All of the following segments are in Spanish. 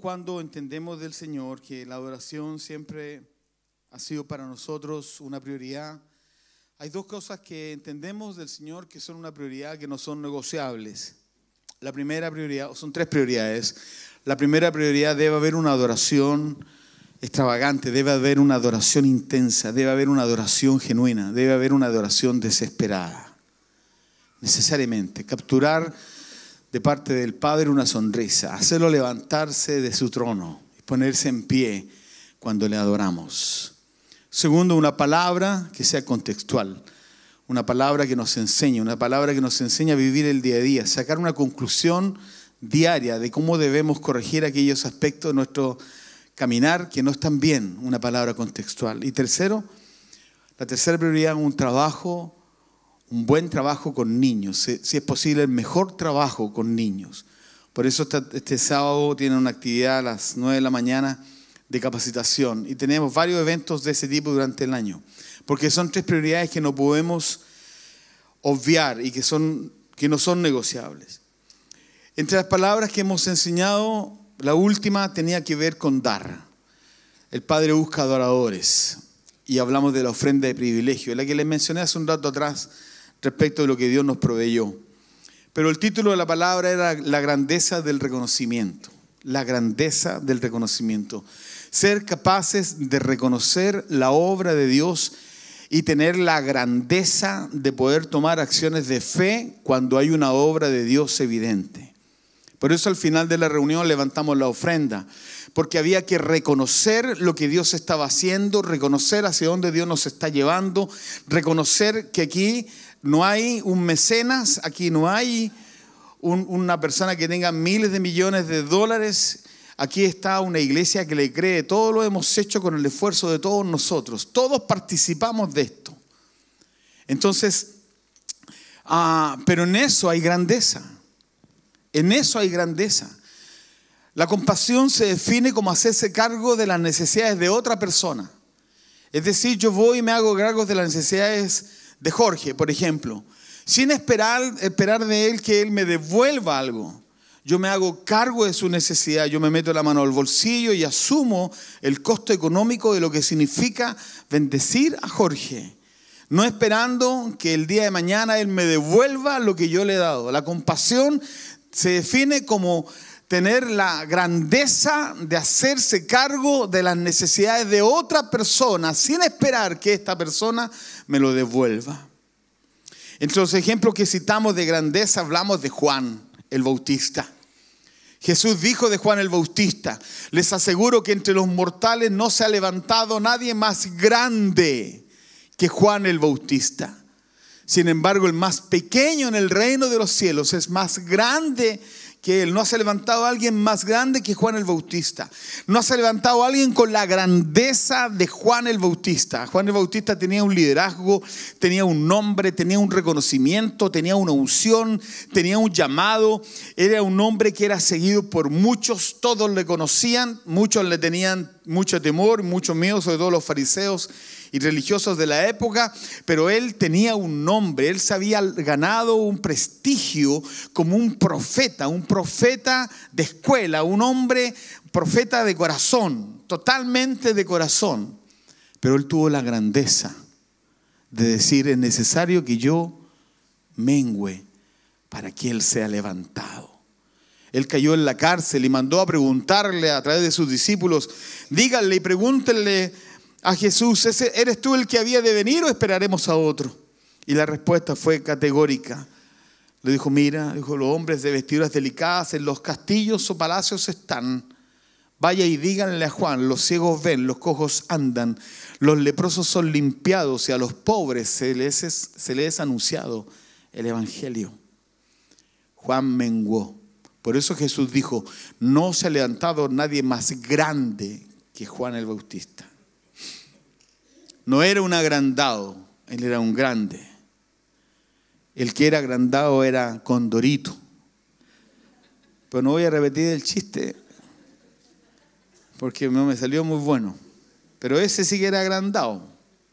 cuando entendemos del Señor que la adoración siempre ha sido para nosotros una prioridad, hay dos cosas que entendemos del Señor que son una prioridad, que no son negociables. La primera prioridad, son tres prioridades. La primera prioridad, debe haber una adoración extravagante, debe haber una adoración intensa, debe haber una adoración genuina, debe haber una adoración desesperada. Necesariamente, capturar de parte del Padre una sonrisa, hacerlo levantarse de su trono y ponerse en pie cuando le adoramos. Segundo, una palabra que sea contextual, una palabra que nos enseñe, una palabra que nos enseñe a vivir el día a día, sacar una conclusión diaria de cómo debemos corregir aquellos aspectos de nuestro caminar que no están bien, una palabra contextual. Y tercero, la tercera prioridad, un buen trabajo con niños, si es posible el mejor trabajo con niños. Por eso este sábado tienen una actividad a las 9 de la mañana de capacitación y tenemos varios eventos de ese tipo durante el año, porque son tres prioridades que no podemos obviar y que no son negociables. Entre las palabras que hemos enseñado, la última tenía que ver con dar. El Padre busca adoradores y hablamos de la ofrenda de privilegio, la que les mencioné hace un rato atrás respecto de lo que Dios nos proveyó. Pero el título de la palabra era la grandeza del reconocimiento. La grandeza del reconocimiento. Ser capaces de reconocer la obra de Dios y tener la grandeza de poder tomar acciones de fe cuando hay una obra de Dios evidente. Por eso al final de la reunión levantamos la ofrenda, porque había que reconocer lo que Dios estaba haciendo, reconocer hacia dónde Dios nos está llevando, reconocer que aquí no hay un mecenas, aquí no hay una persona que tenga miles de millones de dólares. Aquí está una iglesia que le cree. Todo lo hemos hecho con el esfuerzo de todos nosotros. Todos participamos de esto. Entonces, pero en eso hay grandeza. En eso hay grandeza. La compasión se define como hacerse cargo de las necesidades de otra persona. Es decir, yo voy y me hago cargo de las necesidades de Jorge, por ejemplo, sin esperar de él que él me devuelva algo. Yo me hago cargo de su necesidad, yo me meto la mano al bolsillo y asumo el costo económico de lo que significa bendecir a Jorge, no esperando que el día de mañana él me devuelva lo que yo le he dado. La compasión se define como tener la grandeza de hacerse cargo de las necesidades de otra persona sin esperar que esta persona me lo devuelva. Entre los ejemplos que citamos de grandeza hablamos de Juan el Bautista. Jesús dijo de Juan el Bautista: les aseguro que entre los mortales no se ha levantado nadie más grande que Juan el Bautista. Sin embargo, el más pequeño en el reino de los cielos es más grande que él. No se ha levantado alguien más grande que Juan el Bautista. No se ha levantado alguien con la grandeza de Juan el Bautista. Juan el Bautista tenía un liderazgo, tenía un nombre, tenía un reconocimiento, tenía una unción, tenía un llamado. Era un hombre que era seguido por muchos, todos le conocían, muchos le tenían mucho temor, mucho miedo, sobre todo los fariseos y religiosos de la época, pero él tenía un nombre, él se había ganado un prestigio como un profeta de escuela, un hombre profeta de corazón, totalmente de corazón. Pero él tuvo la grandeza de decir: es necesario que yo mengüe para que él sea levantado. Él cayó en la cárcel y mandó a preguntarle a través de sus discípulos: díganle y pregúntenle a Jesús, ¿eres tú el que había de venir o esperaremos a otro? Y la respuesta fue categórica. Le dijo: mira, los hombres de vestiduras delicadas en los castillos o palacios están. Vaya y díganle a Juan: los ciegos ven, los cojos andan, los leprosos son limpiados y a los pobres se les es anunciado el evangelio. Juan menguó. Por eso Jesús dijo: no se ha levantado nadie más grande que Juan el Bautista. No era un agrandado, él era un grande. El que era agrandado era Condorito. Pero no voy a repetir el chiste porque no me salió muy bueno. Pero ese sí que era agrandado.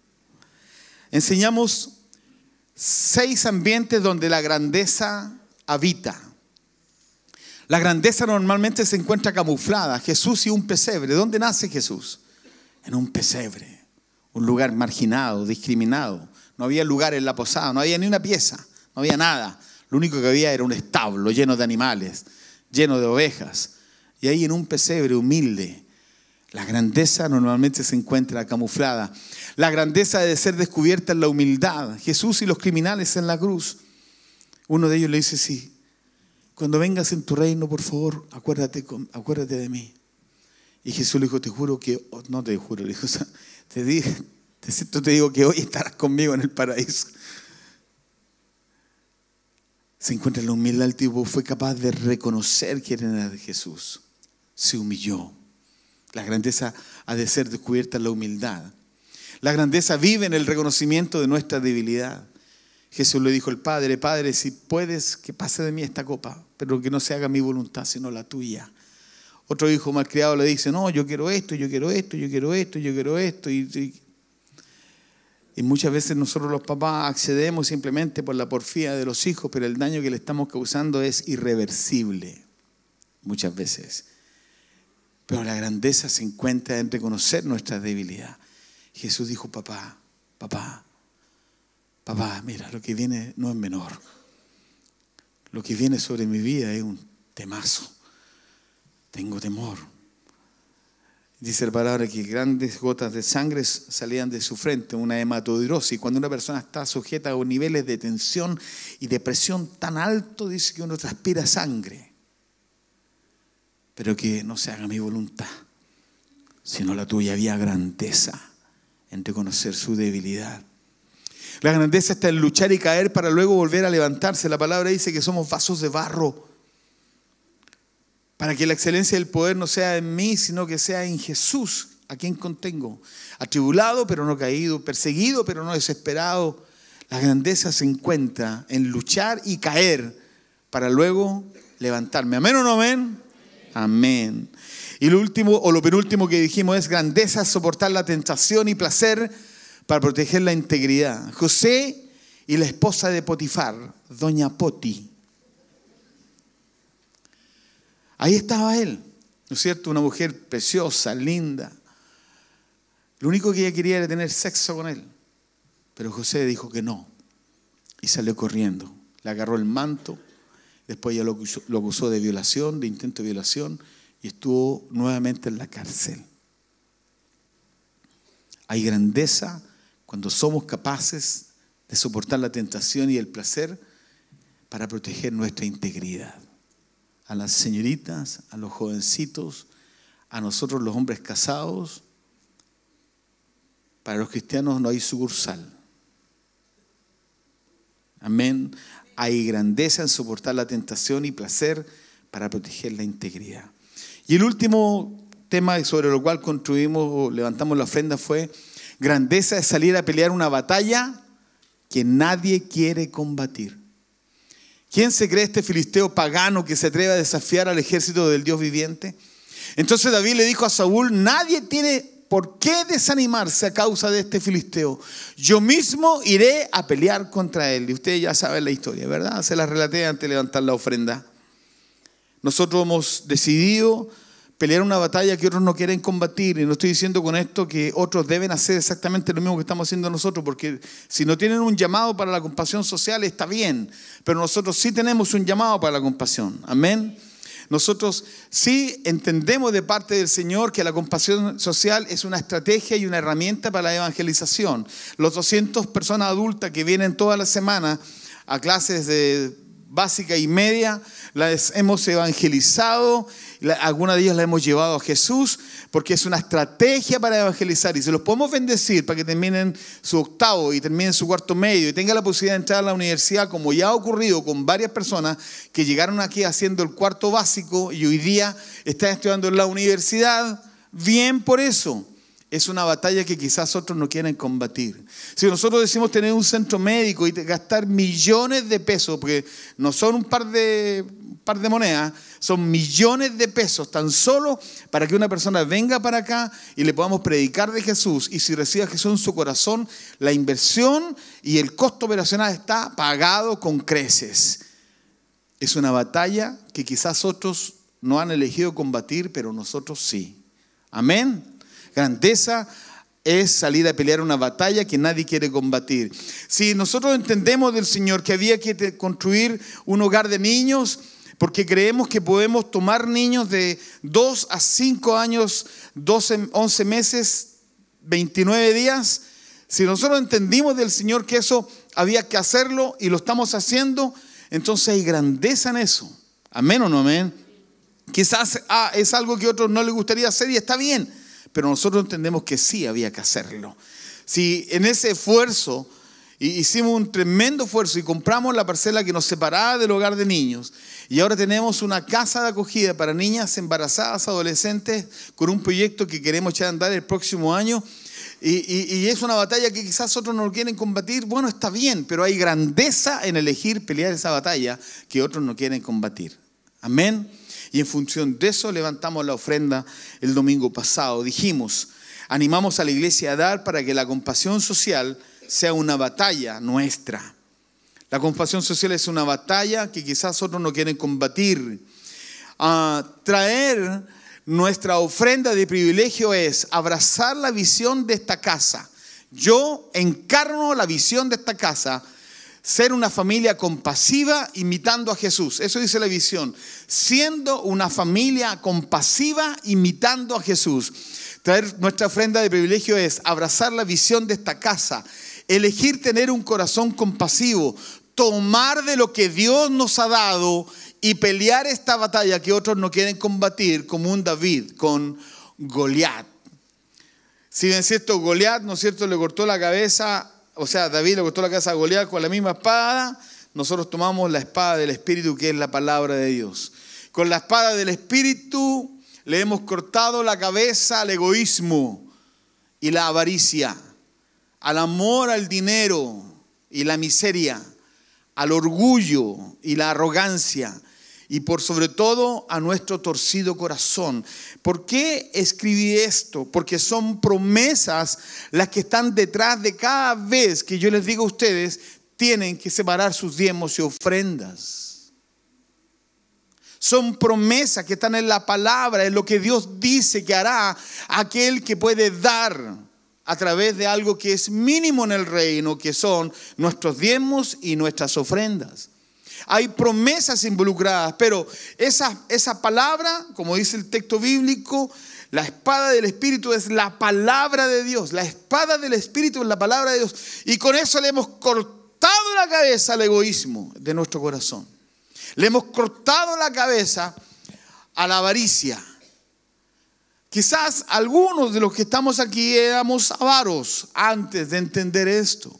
Enseñamos 6 ambientes donde la grandeza habita. La grandeza normalmente se encuentra camuflada. Jesús y un pesebre. ¿Dónde nace Jesús? En un pesebre, un lugar marginado, discriminado. No había lugar en la posada, no había ni una pieza, no había nada. Lo único que había era un establo lleno de animales, lleno de ovejas. Y ahí en un pesebre humilde, la grandeza normalmente se encuentra camuflada. La grandeza debe ser descubierta en la humildad. Jesús y los criminales en la cruz. Uno de ellos le dice, sí, cuando vengas en tu reino, por favor, acuérdate de mí. Y Jesús le dijo, te juro que, no te juro, le dijo, te digo que hoy estarás conmigo en el paraíso. Se encuentra en la humildad, el tipo fue capaz de reconocer quién era de Jesús. Se humilló. La grandeza ha de ser descubierta en la humildad. La grandeza vive en el reconocimiento de nuestra debilidad. Jesús le dijo al Padre, Padre, si puedes, que pase de mí esta copa, pero que no se haga mi voluntad, sino la tuya. Otro hijo malcriado le dice, no, yo quiero esto, yo quiero esto, yo quiero esto, yo quiero esto. Y muchas veces nosotros los papás accedemos simplemente por la porfía de los hijos, pero el daño que le estamos causando es irreversible, muchas veces. Pero la grandeza se encuentra en reconocer nuestra debilidad. Jesús dijo, papá, mira, lo que viene no es menor. Lo que viene sobre mi vida es un temazo. Tengo temor. Dice la palabra que grandes gotas de sangre salían de su frente, una hematodirosis. Cuando una persona está sujeta a niveles de tensión y de presión tan alto, dice que uno transpira sangre. Pero que no se haga mi voluntad, sino la tuya. Había grandeza en reconocer su debilidad. La grandeza está en luchar y caer para luego volver a levantarse. La palabra dice que somos vasos de barro, para que la excelencia del poder no sea en mí, sino que sea en Jesús, a quien contengo. Atribulado, pero no caído. Perseguido, pero no desesperado. La grandeza se encuentra en luchar y caer para luego levantarme. ¿Amén o no amén? Amén. Y lo último, o lo penúltimo que dijimos es grandeza, soportar la tentación y placer para proteger la integridad. José y la esposa de Potifar, doña Poti. Ahí estaba él, ¿no es cierto? Una mujer preciosa, linda. Lo único que ella quería era tener sexo con él. Pero José dijo que no. Y salió corriendo. Le agarró el manto. Después ella lo acusó de violación, de intento de violación. Y estuvo nuevamente en la cárcel. Hay grandeza cuando somos capaces de soportar la tentación y el placer para proteger nuestra integridad. A las señoritas, a los jovencitos, a nosotros los hombres casados. Para los cristianos no hay sucursal. Amén. Hay grandeza en soportar la tentación y placer para proteger la integridad. Y el último tema sobre lo cual construimos o levantamos la ofrenda fue grandeza es salir a pelear una batalla que nadie quiere combatir. ¿Quién se cree este filisteo pagano que se atreve a desafiar al ejército del Dios viviente? Entonces David le dijo a Saúl, nadie tiene por qué desanimarse a causa de este filisteo. Yo mismo iré a pelear contra él. Y ustedes ya saben la historia, ¿verdad? Se la relaté antes de levantar la ofrenda. Nosotros hemos decidido pelear una batalla que otros no quieren combatir. Y no estoy diciendo con esto que otros deben hacer exactamente lo mismo que estamos haciendo nosotros, porque si no tienen un llamado para la compasión social está bien, pero nosotros sí tenemos un llamado para la compasión. Amén. Nosotros sí entendemos de parte del Señor que la compasión social es una estrategia y una herramienta para la evangelización. Los 200 personas adultas que vienen toda la semana a clases de básica y media, las hemos evangelizado, algunas de ellas las hemos llevado a Jesús, porque es una estrategia para evangelizar y se los podemos bendecir para que terminen su octavo y terminen su cuarto medio y tengan la posibilidad de entrar a la universidad, como ya ha ocurrido con varias personas que llegaron aquí haciendo el cuarto básico y hoy día están estudiando en la universidad. Bien por eso. Es una batalla que quizás otros no quieren combatir. Si nosotros decimos tener un centro médico y gastar millones de pesos, porque no son un par de monedas, son millones de pesos tan solo para que una persona venga para acá y le podamos predicar de Jesús. Y si recibe a Jesús en su corazón, la inversión y el costo operacional está pagado con creces. Es una batalla que quizás otros no han elegido combatir, pero nosotros sí. Amén. Grandeza es salir a pelear una batalla que nadie quiere combatir. Si nosotros entendemos del Señor que había que construir un hogar de niños, porque creemos que podemos tomar niños de 2 a 5 años, 12, 11 meses, 29 días. Si nosotros entendimos del Señor que eso había que hacerlo y lo estamos haciendo, entonces hay grandeza en eso. ¿Amén o no amén? Quizás es algo que a otros no les gustaría hacer y está bien, pero nosotros entendemos que sí había que hacerlo. Si en ese esfuerzo, hicimos un tremendo esfuerzo y compramos la parcela que nos separaba del hogar de niños, y ahora tenemos una casa de acogida para niñas embarazadas, adolescentes, con un proyecto que queremos echar a andar el próximo año, y es una batalla que quizás otros no quieren combatir. Bueno, está bien, pero hay grandeza en elegir pelear esa batalla que otros no quieren combatir. Amén. Y en función de eso levantamos la ofrenda el domingo pasado. Dijimos, animamos a la iglesia a dar para que la compasión social sea una batalla nuestra. La compasión social es una batalla que quizás otros no quieren combatir. Traer nuestra ofrenda de privilegio es abrazar la visión de esta casa. Yo encarno la visión de esta casa. Ser una familia compasiva imitando a Jesús. Eso dice la visión. Siendo una familia compasiva imitando a Jesús. Traer nuestra ofrenda de privilegio es abrazar la visión de esta casa. Elegir tener un corazón compasivo. Tomar de lo que Dios nos ha dado y pelear esta batalla que otros no quieren combatir, como un David con Goliat. Si bien es cierto, Goliat, ¿no es cierto?, le cortó la cabeza. O sea, David le cortó la cabeza a Goliat con la misma espada. Nosotros tomamos la espada del Espíritu, que es la palabra de Dios. Con la espada del Espíritu le hemos cortado la cabeza al egoísmo y la avaricia, al amor al dinero y la miseria, al orgullo y la arrogancia, y por sobre todo a nuestro torcido corazón. ¿Por qué escribí esto? Porque son promesas las que están detrás de cada vez que yo les digo a ustedes, tienen que separar sus diezmos y ofrendas. Son promesas que están en la palabra, en lo que Dios dice que hará aquel que puede dar a través de algo que es mínimo en el reino, que son nuestros diezmos y nuestras ofrendas. Hay promesas involucradas, pero esa palabra, como dice el texto bíblico, la espada del Espíritu es la palabra de Dios. La espada del Espíritu es la palabra de Dios. Y con eso le hemos cortado la cabeza al egoísmo de nuestro corazón. Le hemos cortado la cabeza a la avaricia. Quizás algunos de los que estamos aquí éramos avaros antes de entender esto.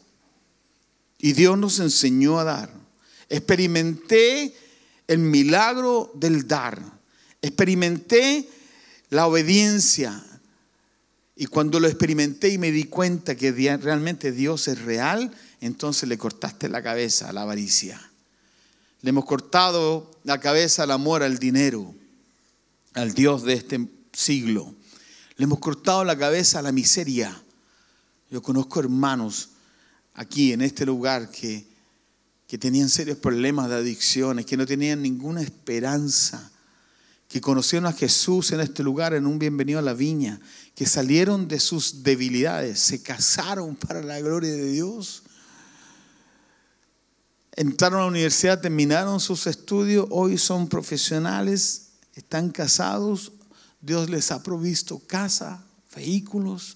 Y Dios nos enseñó a dar. Experimenté el milagro del dar. Experimenté la obediencia. Y cuando lo experimenté y me di cuenta que realmente Dios es real, entonces le cortaste la cabeza a la avaricia. Le hemos cortado la cabeza al amor al dinero, al Dios de este siglo. Le hemos cortado la cabeza a la miseria. Yo conozco hermanos aquí en este lugar que tenían serios problemas de adicciones, que no tenían ninguna esperanza, que conocieron a Jesús en este lugar, en un bienvenido a la viña, que salieron de sus debilidades, se casaron para la gloria de Dios, entraron a la universidad, terminaron sus estudios, hoy son profesionales, están casados, Dios les ha provisto casa, vehículos.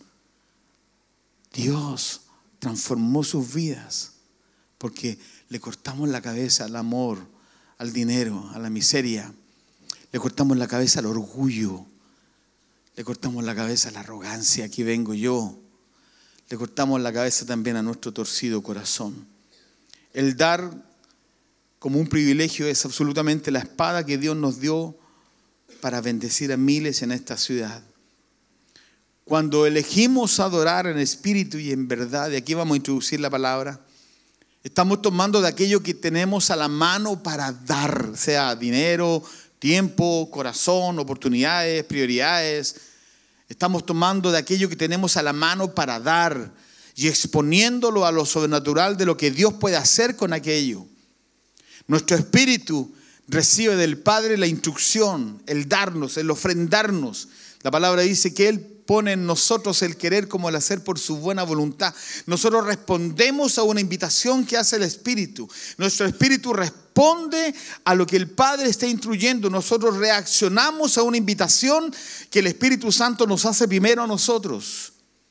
Dios transformó sus vidas porque le cortamos la cabeza al amor, al dinero, a la miseria. Le cortamos la cabeza al orgullo. Le cortamos la cabeza a la arrogancia. Aquí vengo yo. Le cortamos la cabeza también a nuestro torcido corazón. El dar como un privilegio es absolutamente la espada que Dios nos dio para bendecir a miles en esta ciudad. Cuando elegimos adorar en espíritu y en verdad, y aquí vamos a introducir la palabra, estamos tomando de aquello que tenemos a la mano para dar, sea dinero, tiempo, corazón, oportunidades, prioridades. Estamos tomando de aquello que tenemos a la mano para dar y exponiéndolo a lo sobrenatural de lo que Dios puede hacer con aquello. Nuestro espíritu recibe del Padre la instrucción, el darnos, el ofrendarnos. La palabra dice que Él pone en nosotros el querer como el hacer por su buena voluntad. Nosotros respondemos a una invitación que hace el Espíritu. Nuestro espíritu responde a lo que el Padre está instruyendo. Nosotros reaccionamos a una invitación que el Espíritu Santo nos hace primero a nosotros.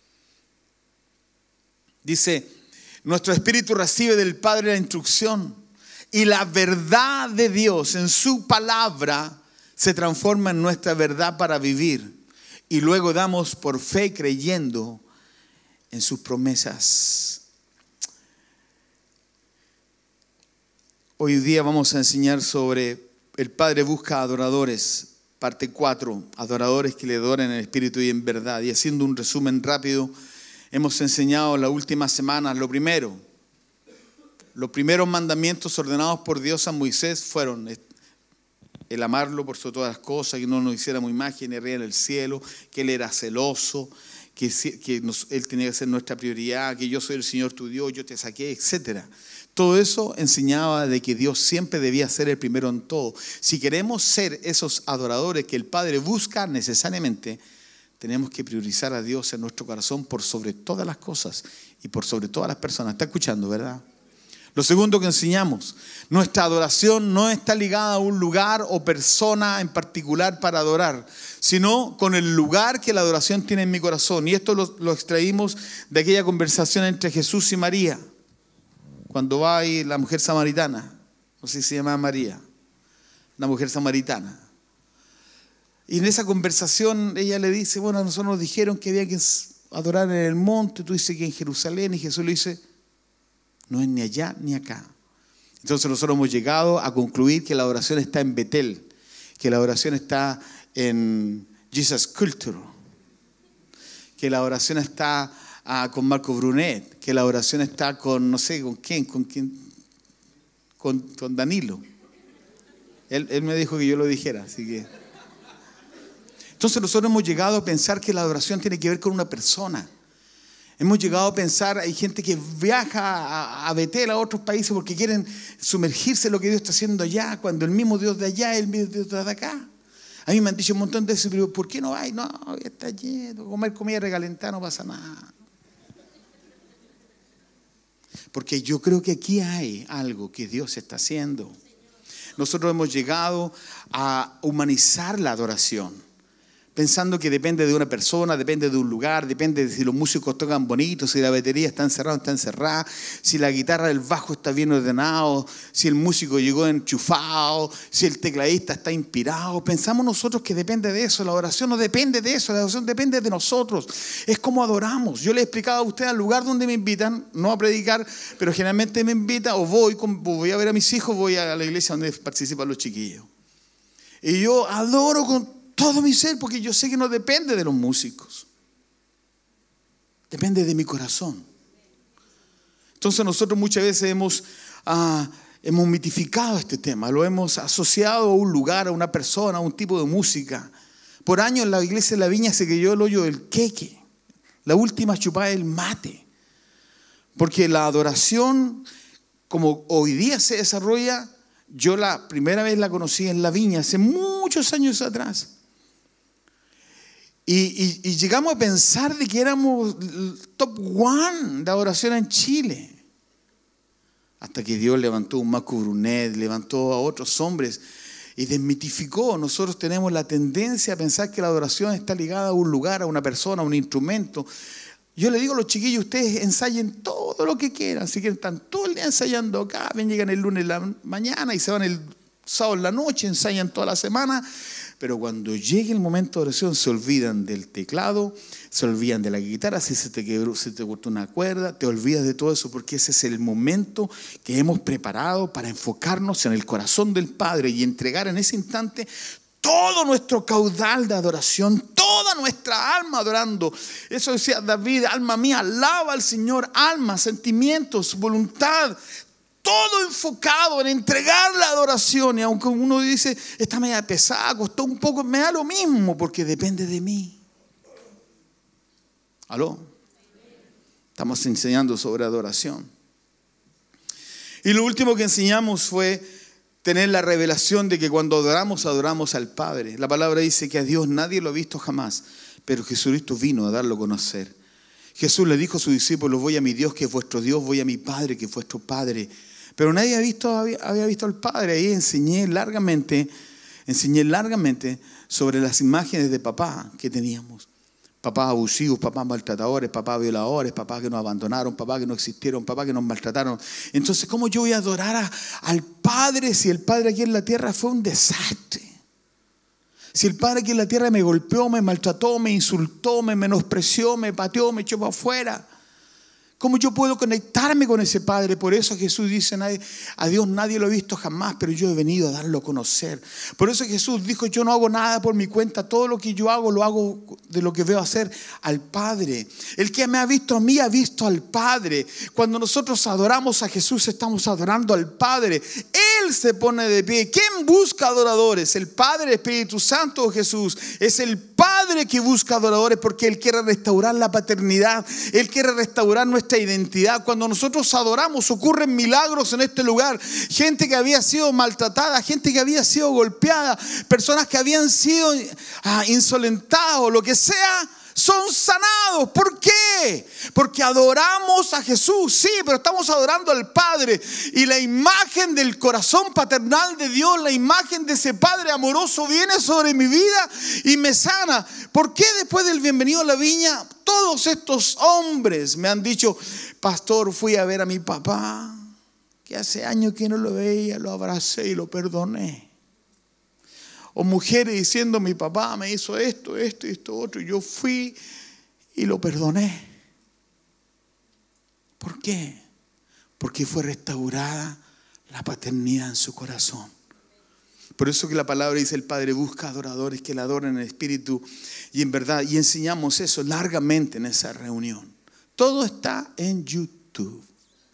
Dice, nuestro espíritu recibe del Padre la instrucción y la verdad de Dios en su palabra se transforma en nuestra verdad para vivir. Y luego damos por fe creyendo en sus promesas. Hoy día vamos a enseñar sobre el Padre busca adoradores, parte 4, adoradores que le adoren en espíritu y en verdad. Y haciendo un resumen rápido, hemos enseñado las últimas semanas lo primero. Los primeros mandamientos ordenados por Dios a Moisés fueron el amarlo por sobre todas las cosas, que no nos hiciéramos imagen, real en el cielo, que Él era celoso, que Él tenía que ser nuestra prioridad, que yo soy el Señor tu Dios, yo te saqué, etc. Todo eso enseñaba de que Dios siempre debía ser el primero en todo. Si queremos ser esos adoradores que el Padre busca necesariamente, tenemos que priorizar a Dios en nuestro corazón por sobre todas las cosas y por sobre todas las personas. ¿Está escuchando, verdad? Lo segundo que enseñamos, nuestra adoración no está ligada a un lugar o persona en particular para adorar, sino con el lugar que la adoración tiene en mi corazón. Y esto lo extraímos de aquella conversación entre Jesús y María, cuando va ahí la mujer samaritana, no sé si se llama María, la mujer samaritana. Y en esa conversación ella le dice, bueno, a nosotros nos dijeron que había que adorar en el monte, tú dices que en Jerusalén, y Jesús le dice, no es ni allá ni acá. Entonces nosotros hemos llegado a concluir que la adoración está en Betel, que la adoración está en Jesus Culture, que la oración está con Marco Brunet, que la oración está con no sé con quién, con Danilo. Él me dijo que yo lo dijera, así que. Entonces nosotros hemos llegado a pensar que la adoración tiene que ver con una persona. Hemos llegado a pensar, hay gente que viaja a Betel, a otros países, porque quieren sumergirse en lo que Dios está haciendo allá, cuando el mismo Dios de allá es el mismo Dios de acá. A mí me han dicho un montón de veces, pero ¿por qué no vais? No, está lleno, comer comida recalentada no pasa nada. Porque yo creo que aquí hay algo que Dios está haciendo. Nosotros hemos llegado a humanizar la adoración, pensando que depende de una persona, depende de un lugar, depende de si los músicos tocan bonito, si la batería está encerrada, si la guitarra del bajo está bien ordenado, si el músico llegó enchufado, si el tecladista está inspirado. Pensamos nosotros que depende de eso. La oración no depende de eso, la oración depende de nosotros. Es como adoramos. Yo le he explicado a usted al lugar donde me invitan, no a predicar, pero generalmente me invitan o voy a ver a mis hijos, voy a la iglesia donde participan los chiquillos. Y yo adoro con todo mi ser, porque yo sé que no depende de los músicos, depende de mi corazón. Entonces nosotros muchas veces hemos mitificado este tema, lo hemos asociado a un lugar, a una persona, a un tipo de música. Por años en la iglesia de la Viña se creyó el hoyo del queque, la última chupada del mate, porque la adoración como hoy día se desarrolla, yo la primera vez la conocí en la Viña hace muchos años atrás. Y llegamos a pensar de que éramos el top one de adoración en Chile. Hasta que Dios levantó un Marco Brunet, levantó a otros hombres y desmitificó. Nosotros tenemos la tendencia a pensar que la adoración está ligada a un lugar, a una persona, a un instrumento. Yo le digo a los chiquillos, ustedes ensayen todo lo que quieran. Si quieren, están todo el día ensayando acá, llegan el lunes en la mañana y se van el sábado en la noche, ensayan toda la semana. Pero cuando llegue el momento de oración se olvidan del teclado, se olvidan de la guitarra, si se te quebró, se te cortó una cuerda, te olvidas de todo eso, porque ese es el momento que hemos preparado para enfocarnos en el corazón del Padre y entregar en ese instante todo nuestro caudal de adoración, toda nuestra alma adorando. Eso decía David, alma mía, alaba al Señor, alma, sentimientos, voluntad, todo enfocado en entregar la adoración. Y aunque uno dice, está media pesada, costó un poco, me da lo mismo porque depende de mí. ¿Aló? Estamos enseñando sobre adoración. Y lo último que enseñamos fue tener la revelación de que cuando adoramos, adoramos al Padre. La palabra dice que a Dios nadie lo ha visto jamás, pero Jesucristo vino a darlo a conocer. Jesús le dijo a sus discípulos: voy a mi Dios que es vuestro Dios, voy a mi Padre que es vuestro Padre. Pero nadie había visto al Padre. Ahí enseñé largamente sobre las imágenes de papá que teníamos. Papás abusivos, papás maltratadores, papás violadores, papás que nos abandonaron, papás que no existieron, papás que nos maltrataron. Entonces, ¿cómo yo voy a adorar al Padre si el Padre aquí en la tierra fue un desastre? Si el Padre aquí en la tierra me golpeó, me maltrató, me insultó, me menospreció, me pateó, me echó para afuera. ¿Cómo yo puedo conectarme con ese Padre? Por eso Jesús dice: a Dios nadie lo ha visto jamás, pero yo he venido a darlo a conocer. Por eso Jesús dijo: yo no hago nada por mi cuenta, todo lo que yo hago lo hago de lo que veo hacer al Padre. El que me ha visto a mí ha visto al Padre. Cuando nosotros adoramos a Jesús, estamos adorando al Padre. Él se pone de pie. ¿Quién busca adoradores? ¿El Padre, el Espíritu Santo o Jesús? Es el Padre que busca adoradores, porque Él quiere restaurar la paternidad. Él quiere restaurar nuestra identidad. Cuando nosotros adoramos, ocurren milagros en este lugar. Gente que había sido maltratada, gente que había sido golpeada, personas que habían sido insolentadas o lo que sea, son sanados. ¿Por qué? Porque adoramos a Jesús, sí, pero estamos adorando al Padre. Y la imagen del corazón paternal de Dios, la imagen de ese Padre amoroso viene sobre mi vida y me sana. ¿Por qué después del Bienvenido a la Viña todos estos hombres me han dicho: pastor, fui a ver a mi papá, que hace años que no lo veía, lo abracé y lo perdoné? O mujeres diciendo: mi papá me hizo esto, esto y esto otro, y yo fui y lo perdoné. ¿Por qué? Porque fue restaurada la paternidad en su corazón. Por eso que la palabra dice: el Padre busca adoradores que le adoren en espíritu y en verdad. Y enseñamos eso largamente en esa reunión. Todo está en YouTube.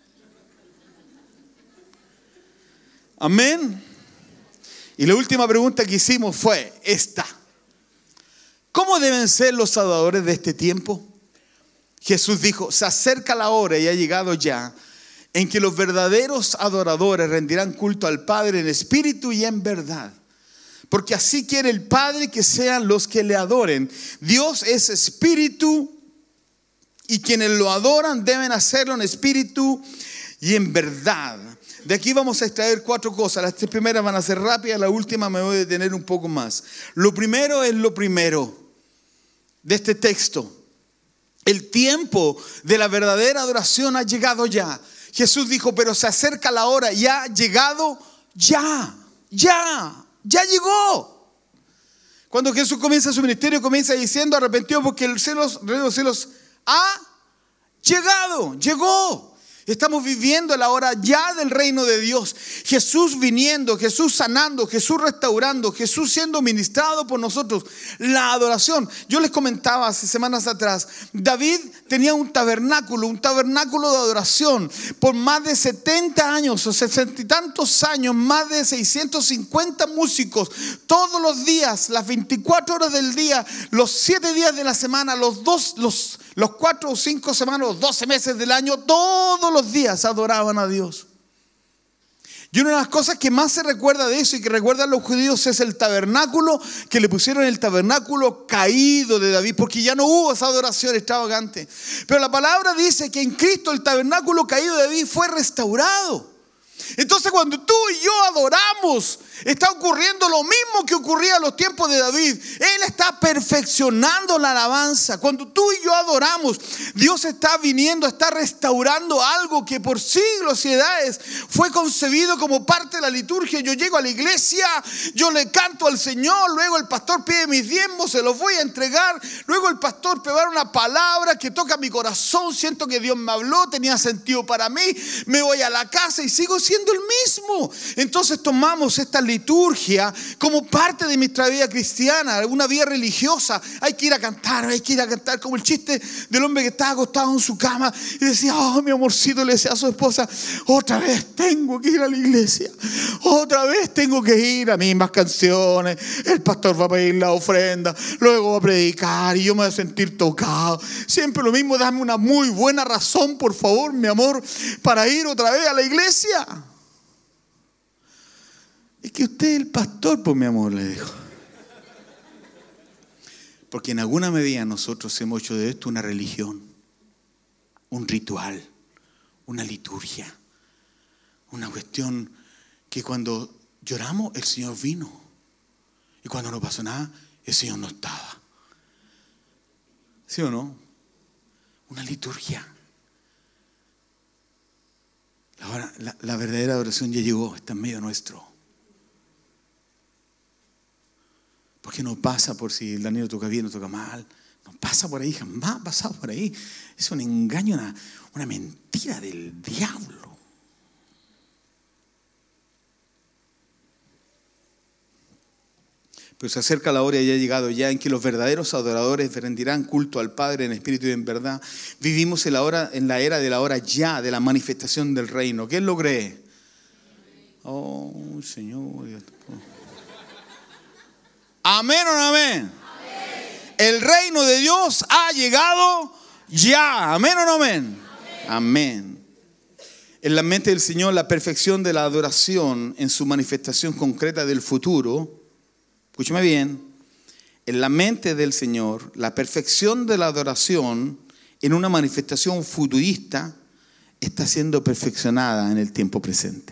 Amén. Y la última pregunta que hicimos fue esta: ¿cómo deben ser los adoradores de este tiempo? Jesús dijo: se acerca la hora, y ha llegado ya, en que los verdaderos adoradores rendirán culto al Padre en espíritu y en verdad. Porque así quiere el Padre que sean los que le adoren. Dios es espíritu, y quienes lo adoran deben hacerlo en espíritu y en verdad. De aquí vamos a extraer 4 cosas. Las 3 primeras van a ser rápidas, la última me voy a detener un poco más. Lo primero es lo primero de este texto. El tiempo de la verdadera adoración ha llegado ya. Jesús dijo: pero se acerca la hora, y ha llegado ya llegó. Cuando Jesús comienza su ministerio, comienza diciendo: arrepentidos porque el reino de los cielos ha llegó. Estamos viviendo la hora ya del reino de Dios. Jesús viniendo, Jesús sanando, Jesús restaurando, Jesús siendo ministrado por nosotros. La adoración. Yo les comentaba hace semanas atrás, David tenía un tabernáculo de adoración. Por más de 70 años o 60 y tantos años, más de 650 músicos, todos los días, las 24 horas del día, los 7 días de la semana, los 4 o 5 semanas, los 12 meses del año, todos los días adoraban a Dios. Y una de las cosas que más se recuerda de eso y que recuerdan los judíos es el tabernáculo, que le pusieron el tabernáculo caído de David, porque ya no hubo esa adoración extravagante. Pero la palabra dice que en Cristo el tabernáculo caído de David fue restaurado. Entonces, cuando tú y yo adoramos, está ocurriendo lo mismo que ocurría en los tiempos de David. Él está perfeccionando la alabanza. Cuando tú y yo adoramos, Dios está viniendo, está restaurando algo que por siglos y edades fue concebido como parte de la liturgia. Yo llego a la iglesia, yo le canto al Señor, luego el pastor pide mis diezmos, se los voy a entregar, luego el pastor prepara una palabra que toca mi corazón, siento que Dios me habló, tenía sentido para mí, me voy a la casa y sigo siendo el mismo. Entonces tomamos esta liturgia como parte de nuestra vida cristiana, una vida religiosa. Hay que ir a cantar, como el chiste del hombre que estaba acostado en su cama y decía: oh, mi amorcito, le decía a su esposa: otra vez tengo que ir a la iglesia, otra vez tengo que ir a mismas canciones, el pastor va a pedir la ofrenda, luego va a predicar y yo me voy a sentir tocado, siempre lo mismo. Dame una muy buena razón, por favor, mi amor, para ir otra vez a la iglesia. que usted es el pastor, pues mi amor, le dijo. Porque en alguna medida nosotros hemos hecho de esto una religión, un ritual, una liturgia, una cuestión que cuando lloramos el Señor vino y cuando no pasó nada el Señor no estaba. ¿Sí o no? Una liturgia. La verdadera adoración ya llegó, está en medio nuestro. Porque no pasa por si el Daniel toca bien o toca mal. No pasa por ahí, jamás ha pasado por ahí. Es un engaño, una mentira del diablo. Pero se acerca la hora y ha llegado ya en que los verdaderos adoradores rendirán culto al Padre en espíritu y en verdad. Vivimos en la era de la hora ya, de la manifestación del reino. ¿Quién lo cree? Oh, Señor. ¿Amén o no amén? El reino de Dios ha llegado ya. ¿Amén o no amén? Amén. En la mente del Señor, la perfección de la adoración en su manifestación concreta del futuro. Escúchame bien, en la mente del Señor, la perfección de la adoración en una manifestación futurista está siendo perfeccionada en el tiempo presente.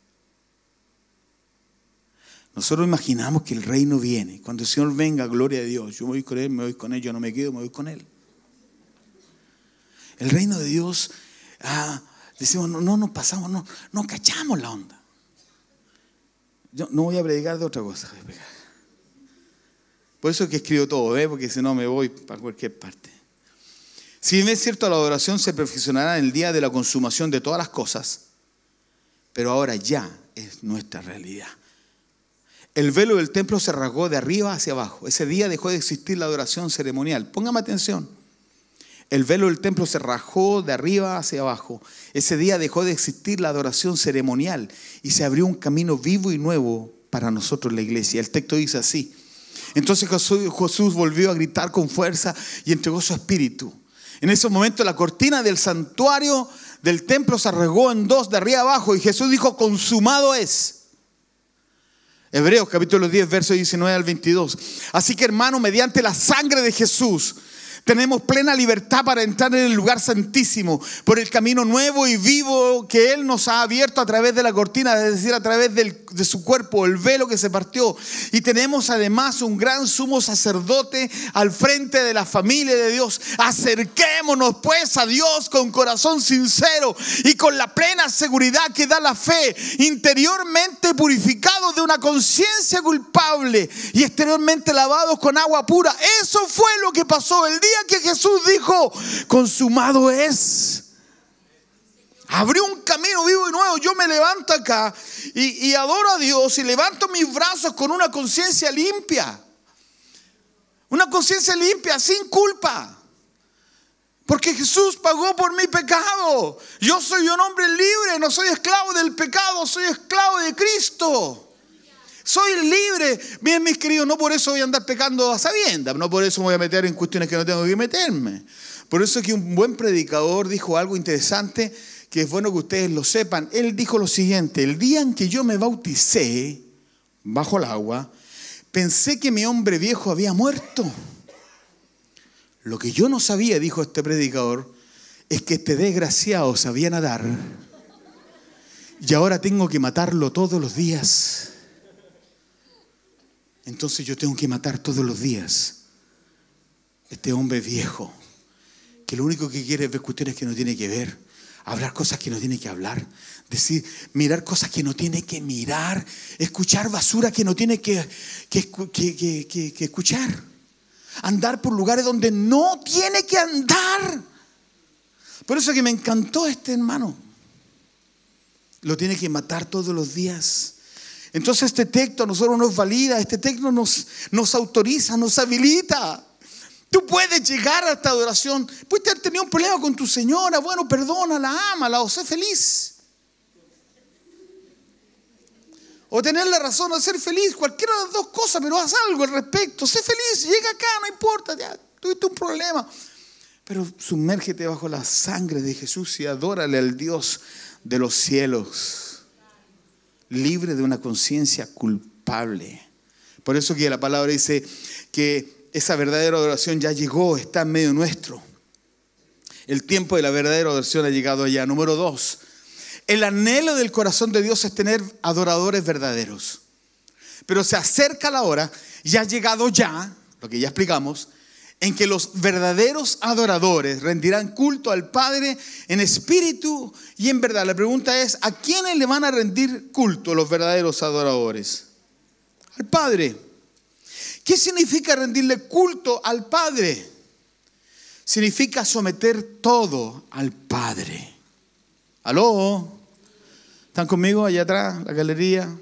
Nosotros imaginamos que el reino viene. Cuando el Señor venga, gloria a Dios. Yo me voy con Él, me voy con Él, yo no me quedo, me voy con Él. El reino de Dios, decimos, no nos pasamos, no cachamos la onda. Yo no voy a predicar de otra cosa. Por eso es que escribo todo, porque si no me voy para cualquier parte. Si bien es cierto, la adoración se perfeccionará en el día de la consumación de todas las cosas, pero ahora ya es nuestra realidad. El velo del templo se rasgó de arriba hacia abajo. Ese día dejó de existir la adoración ceremonial. Póngame atención. El velo del templo se rasgó de arriba hacia abajo. Ese día dejó de existir la adoración ceremonial y se abrió un camino vivo y nuevo para nosotros, la iglesia. El texto dice así. Entonces Jesús volvió a gritar con fuerza y entregó su espíritu. En ese momento la cortina del santuario del templo se rasgó en dos de arriba abajo y Jesús dijo, consumado es. Hebreos capítulo 10, versos 19 al 22. Así que hermano, mediante la sangre de Jesús tenemos plena libertad para entrar en el lugar santísimo por el camino nuevo y vivo que Él nos ha abierto a través de la cortina, es decir, a través de su cuerpo, el velo que se partió. Y tenemos además un gran sumo sacerdote al frente de la familia de Dios. Acerquémonos pues a Dios con corazón sincero y con la plena seguridad que da la fe, interiormente purificados de una conciencia culpable y exteriormente lavados con agua pura. Eso fue lo que pasó el día que Jesús dijo, consumado es. Abrió un camino vivo y nuevo. Yo me levanto acá y adoro a Dios y levanto mis brazos con una conciencia limpia. Una conciencia limpia, sin culpa. Porque Jesús pagó por mi pecado. Yo soy un hombre libre, no soy esclavo del pecado, soy esclavo de Cristo. Soy libre. Bien, mis queridos, no por eso voy a andar pecando a sabiendas. No por eso me voy a meter en cuestiones que no tengo que meterme. Por eso es que un buen predicador dijo algo interesante, que es bueno que ustedes lo sepan. Él dijo lo siguiente: el día en que yo me bauticé bajo el agua, pensé que mi hombre viejo había muerto. Lo que yo no sabía, dijo este predicador, es que este desgraciado sabía nadar y ahora tengo que matarlo todos los días. Entonces yo tengo que matar todos los días este hombre viejo, que lo único que quiere es ver cuestiones que no tiene que ver, hablar cosas que no tiene que hablar, decir, mirar cosas que no tiene que mirar, escuchar basura que no tiene que escuchar, andar por lugares donde no tiene que andar. Por eso que me encantó este hermano. Lo tiene que matar todos los días. Entonces este texto a nosotros nos valida, este texto nos autoriza, nos habilita. Tú puedes llegar a esta adoración. Puedes haber tenido un problema con tu señora. Bueno, perdónala, ámala o sé feliz. O tener la razón de ser feliz. Cualquiera de las dos cosas, pero haz algo al respecto. Sé feliz, llega acá, no importa. Ya tuviste un problema. Pero sumérgete bajo la sangre de Jesús y adórale al Dios de los cielos. libre de una conciencia culpable. Por eso que la palabra dice que esa verdadera adoración ya llegó, está en medio nuestro. El tiempo de la verdadera adoración ha llegado allá. Número 2, el anhelo del corazón de Dios es tener adoradores verdaderos. Pero se acerca la hora, y ha llegado ya, lo que ya explicamos, en que los verdaderos adoradores rendirán culto al Padre en espíritu y en verdad. La pregunta es, ¿a quiénes le van a rendir culto los verdaderos adoradores? Al Padre. ¿Qué significa rendirle culto al Padre? Significa someter todo al Padre. ¿Aló? ¿Están conmigo allá atrás, la galería?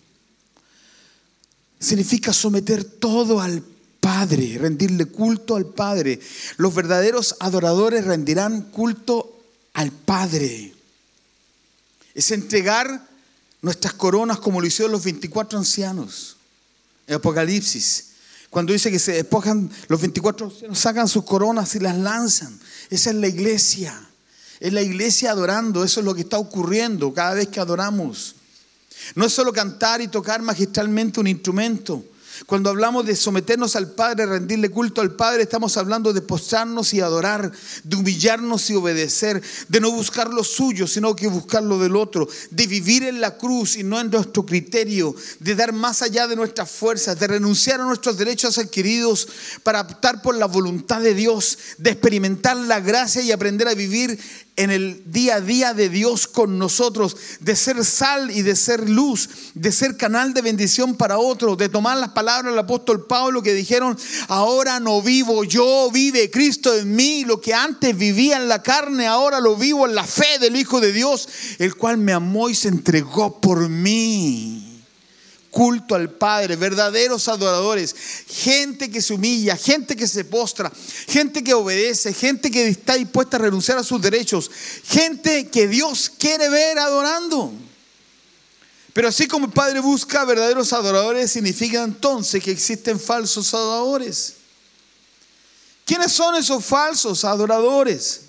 Significa someter todo al Padre, rendirle culto al Padre. Los verdaderos adoradores rendirán culto al Padre. Es entregar nuestras coronas como lo hicieron los 24 ancianos en Apocalipsis. Cuando dice que se despojan, los 24 ancianos sacan sus coronas y las lanzan. Esa es la iglesia. Es la iglesia adorando. Eso es lo que está ocurriendo cada vez que adoramos. No es solo cantar y tocar magistralmente un instrumento. Cuando hablamos de someternos al Padre, rendirle culto al Padre, estamos hablando de postrarnos y adorar, de humillarnos y obedecer, de no buscar lo suyo, sino que buscar lo del otro, de vivir en la cruz y no en nuestro criterio, de dar más allá de nuestras fuerzas, de renunciar a nuestros derechos adquiridos para optar por la voluntad de Dios, de experimentar la gracia y aprender a vivir en el día a día de Dios con nosotros, de ser sal y de ser luz, de ser canal de bendición para otros, de tomar las palabras del apóstol Pablo que dijeron: ahora no vivo yo, vive Cristo en mí. Lo que antes vivía en la carne, ahora lo vivo en la fe del Hijo de Dios, el cual me amó y se entregó por mí. Culto al Padre, verdaderos adoradores, gente que se humilla, gente que se postra, gente que obedece, gente que está dispuesta a renunciar a sus derechos, gente que Dios quiere ver adorando. Pero así como el Padre busca verdaderos adoradores, significa entonces que existen falsos adoradores. ¿Quiénes son esos falsos adoradores?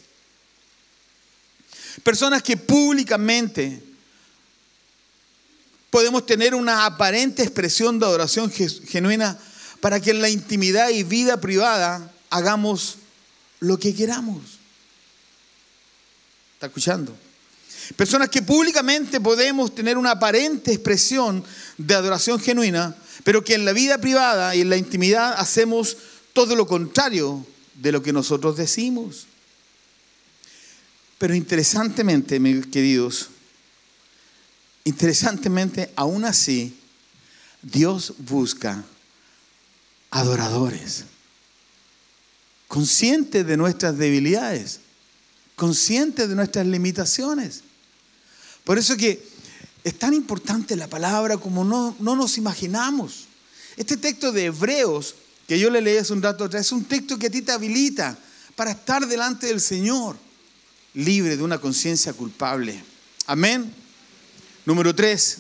Personas que públicamente podemos tener una aparente expresión de adoración genuina para que en la intimidad y vida privada hagamos lo que queramos. ¿Está escuchando? Personas que públicamente podemos tener una aparente expresión de adoración genuina, pero que en la vida privada y en la intimidad hacemos todo lo contrario de lo que nosotros decimos. Pero interesantemente, mis queridos, aún así, Dios busca adoradores, conscientes de nuestras debilidades, conscientes de nuestras limitaciones. Por eso que es tan importante la palabra como no nos imaginamos. Este texto de Hebreos, que yo le leí hace un rato atrás, es un texto que a ti te habilita para estar delante del Señor, libre de una conciencia culpable. Amén. Número 3.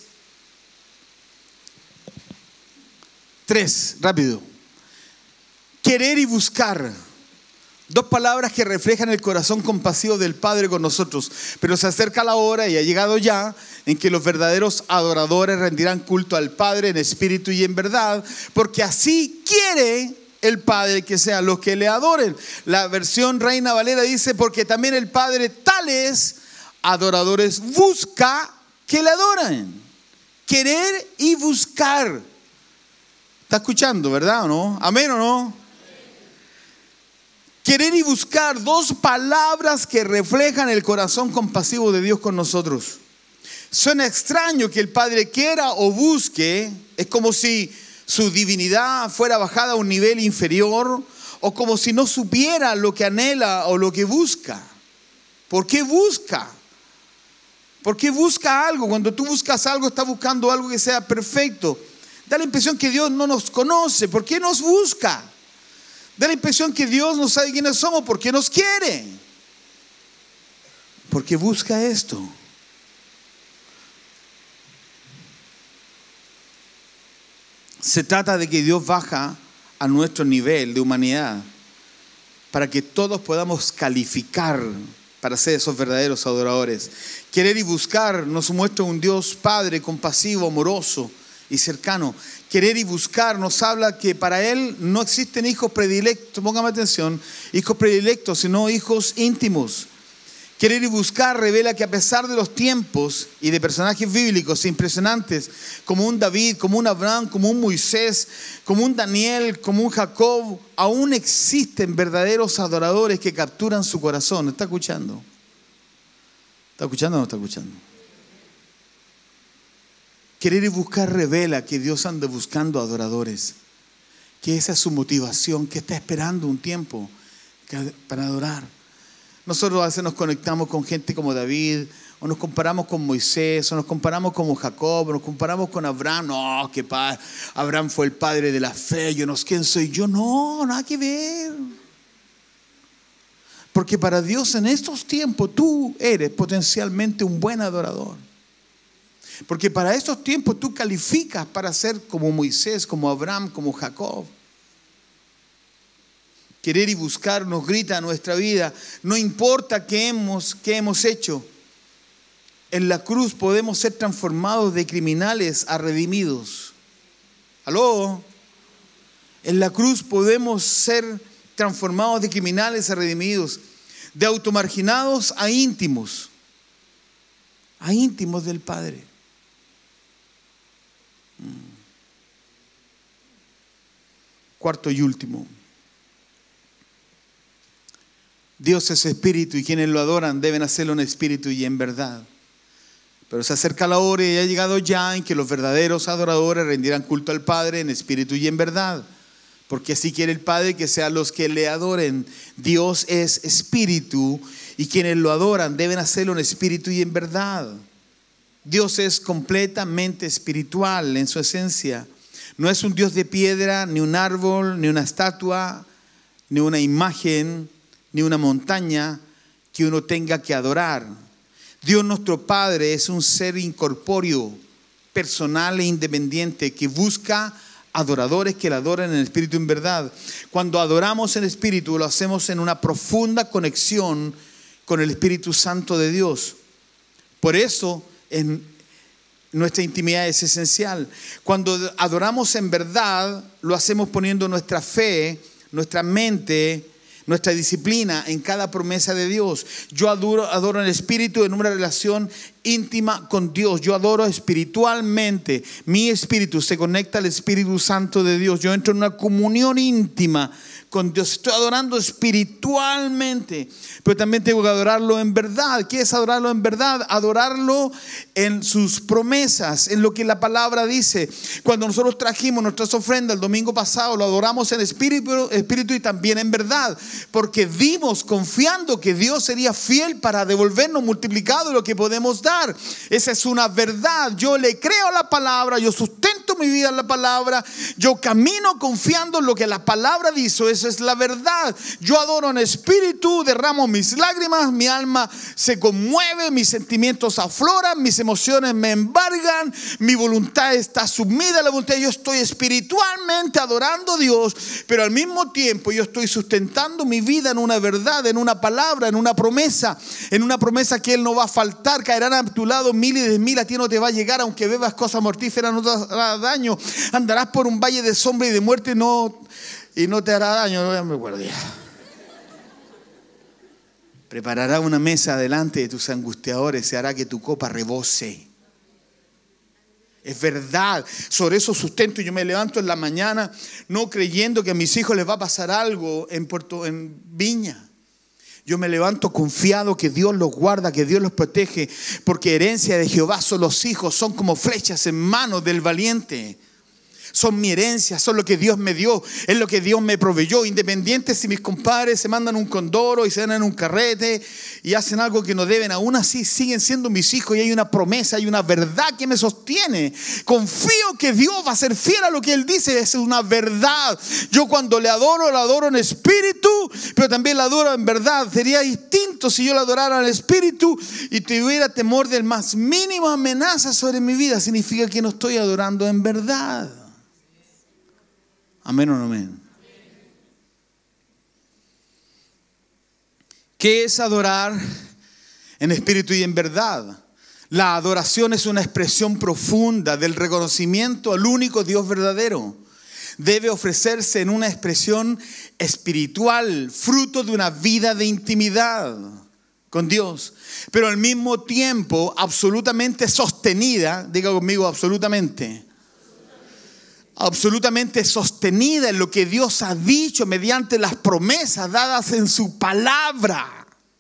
3, rápido. Querer y buscar. Dos palabras que reflejan el corazón compasivo del Padre con nosotros. Pero se acerca la hora y ha llegado ya en que los verdaderos adoradores rendirán culto al Padre en espíritu y en verdad, porque así quiere el Padre que sean los que le adoren. La versión Reina Valera dice: porque también el Padre tales adoradores busca que le adoren. Querer y buscar. ¿Está escuchando, verdad o no? ¿Amén o no? Querer y buscar, dos palabras que reflejan el corazón compasivo de Dios con nosotros. Suena extraño que el Padre quiera o busque. Es como si su divinidad fuera bajada a un nivel inferior, o como si no supiera lo que anhela o lo que busca. ¿Por qué busca? ¿Por qué busca algo? Cuando tú buscas algo, estás buscando algo que sea perfecto. Da la impresión que Dios no nos conoce. ¿Por qué nos busca? Da la impresión que Dios no sabe quiénes somos. ¿Por qué nos quiere? Porque busca esto. Se trata de que Dios baja a nuestro nivel de humanidad para que todos podamos calificar para ser esos verdaderos adoradores. Querer y buscar nos muestra un Dios Padre compasivo, amoroso y cercano. Querer y buscar nos habla que para Él no existen hijos predilectos, póngame atención, hijos predilectos, sino hijos íntimos. Querer y buscar revela que a pesar de los tiempos y de personajes bíblicos impresionantes, como un David, como un Abraham, como un Moisés, como un Daniel, como un Jacob, aún existen verdaderos adoradores que capturan su corazón. ¿Está escuchando? ¿Está escuchando o no está escuchando? Querer y buscar revela que Dios anda buscando adoradores, que esa es su motivación, que está esperando un tiempo para adorar. Nosotros a veces nos conectamos con gente como David, o nos comparamos con Moisés, o nos comparamos con Jacob, o nos comparamos con Abraham. No, que Abraham fue el padre de la fe, yo no sé quién soy yo. No, nada que ver. Porque para Dios en estos tiempos tú eres potencialmente un buen adorador. Porque para estos tiempos tú calificas para ser como Moisés, como Abraham, como Jacob. Querer y buscar nos grita a nuestra vida. No importa qué hemos hecho. En la cruz podemos ser transformados de criminales a redimidos. ¿Aló? En la cruz podemos ser transformados de criminales a redimidos. De automarginados a íntimos. A íntimos del Padre. Cuarto y último. Dios es espíritu y quienes lo adoran deben hacerlo en espíritu y en verdad. Pero se acerca la hora y ha llegado ya en que los verdaderos adoradores rendirán culto al Padre en espíritu y en verdad. Porque así quiere el Padre que sean los que le adoren. Dios es espíritu y quienes lo adoran deben hacerlo en espíritu y en verdad. Dios es completamente espiritual en su esencia. No es un Dios de piedra, ni un árbol, ni una estatua, ni una imagen, ni una montaña que uno tenga que adorar. Dios nuestro Padre es un ser incorpóreo, personal e independiente que busca adoradores que le adoren en espíritu y en verdad. Cuando adoramos en espíritu lo hacemos en una profunda conexión con el Espíritu Santo de Dios. Por eso en nuestra intimidad es esencial. Cuando adoramos en verdad lo hacemos poniendo nuestra fe, nuestra mente, nuestra disciplina en cada promesa de Dios. Yo adoro en el espíritu en una relación íntima con Dios. Yo adoro espiritualmente. Mi espíritu se conecta al Espíritu Santo de Dios. Yo entro en una comunión íntima con Dios. Estoy adorando espiritualmente, pero también tengo que adorarlo en verdad. ¿Qué es adorarlo en verdad? Adorarlo en sus promesas, en lo que la palabra dice. Cuando nosotros trajimos nuestras ofrendas el domingo pasado, lo adoramos en espíritu y también en verdad, porque vimos confiando que Dios sería fiel para devolvernos multiplicado lo que podemos dar. Esa es una verdad. Yo le creo a la palabra, yo sustento mi vida en la palabra, yo camino confiando en lo que la palabra dice. Esa es la verdad. Yo adoro en espíritu, derramo mis lágrimas, mi alma se conmueve, mis sentimientos afloran, mis emociones me embargan, mi voluntad está sumida a la voluntad. Yo estoy espiritualmente adorando a Dios, pero al mismo tiempo yo estoy sustentando mi vida en una verdad, en una palabra, en una promesa que Él no va a faltar. Caerán a tu lado 1000 y 10.000, a ti no te va a llegar, aunque bebas cosas mortíferas no te hará daño. Andarás por un valle de sombra y de muerte y no te hará daño. No me acuerdo ya. Preparará una mesa delante de tus angustiadores, se hará que tu copa rebose. Es verdad, sobre eso sustento. Yo me levanto en la mañana no creyendo que a mis hijos les va a pasar algo en Viña. Yo me levanto confiado que Dios los guarda, que Dios los protege, porque herencia de Jehová son los hijos, son como flechas en manos del valiente. Son mi herencia, son lo que Dios me dio, es lo que Dios me proveyó. Independiente si mis compadres se mandan un condoro y se dan en un carrete y hacen algo que no deben, aún así siguen siendo mis hijos y hay una promesa, hay una verdad que me sostiene. Confío que Dios va a ser fiel a lo que Él dice, es una verdad. Yo cuando le adoro en espíritu, pero también le adoro en verdad. Sería distinto si yo le adorara en espíritu y tuviera temor del más mínimo amenaza sobre mi vida. Significa que no estoy adorando en verdad. Amén o no amén. ¿Qué es adorar en espíritu y en verdad. La adoración es una expresión profunda del reconocimiento al único Dios verdadero. Debe ofrecerse en una expresión espiritual, fruto de una vida de intimidad con Dios, pero al mismo tiempo absolutamente sostenida, diga conmigo absolutamente sostenida en lo que Dios ha dicho mediante las promesas dadas en su palabra.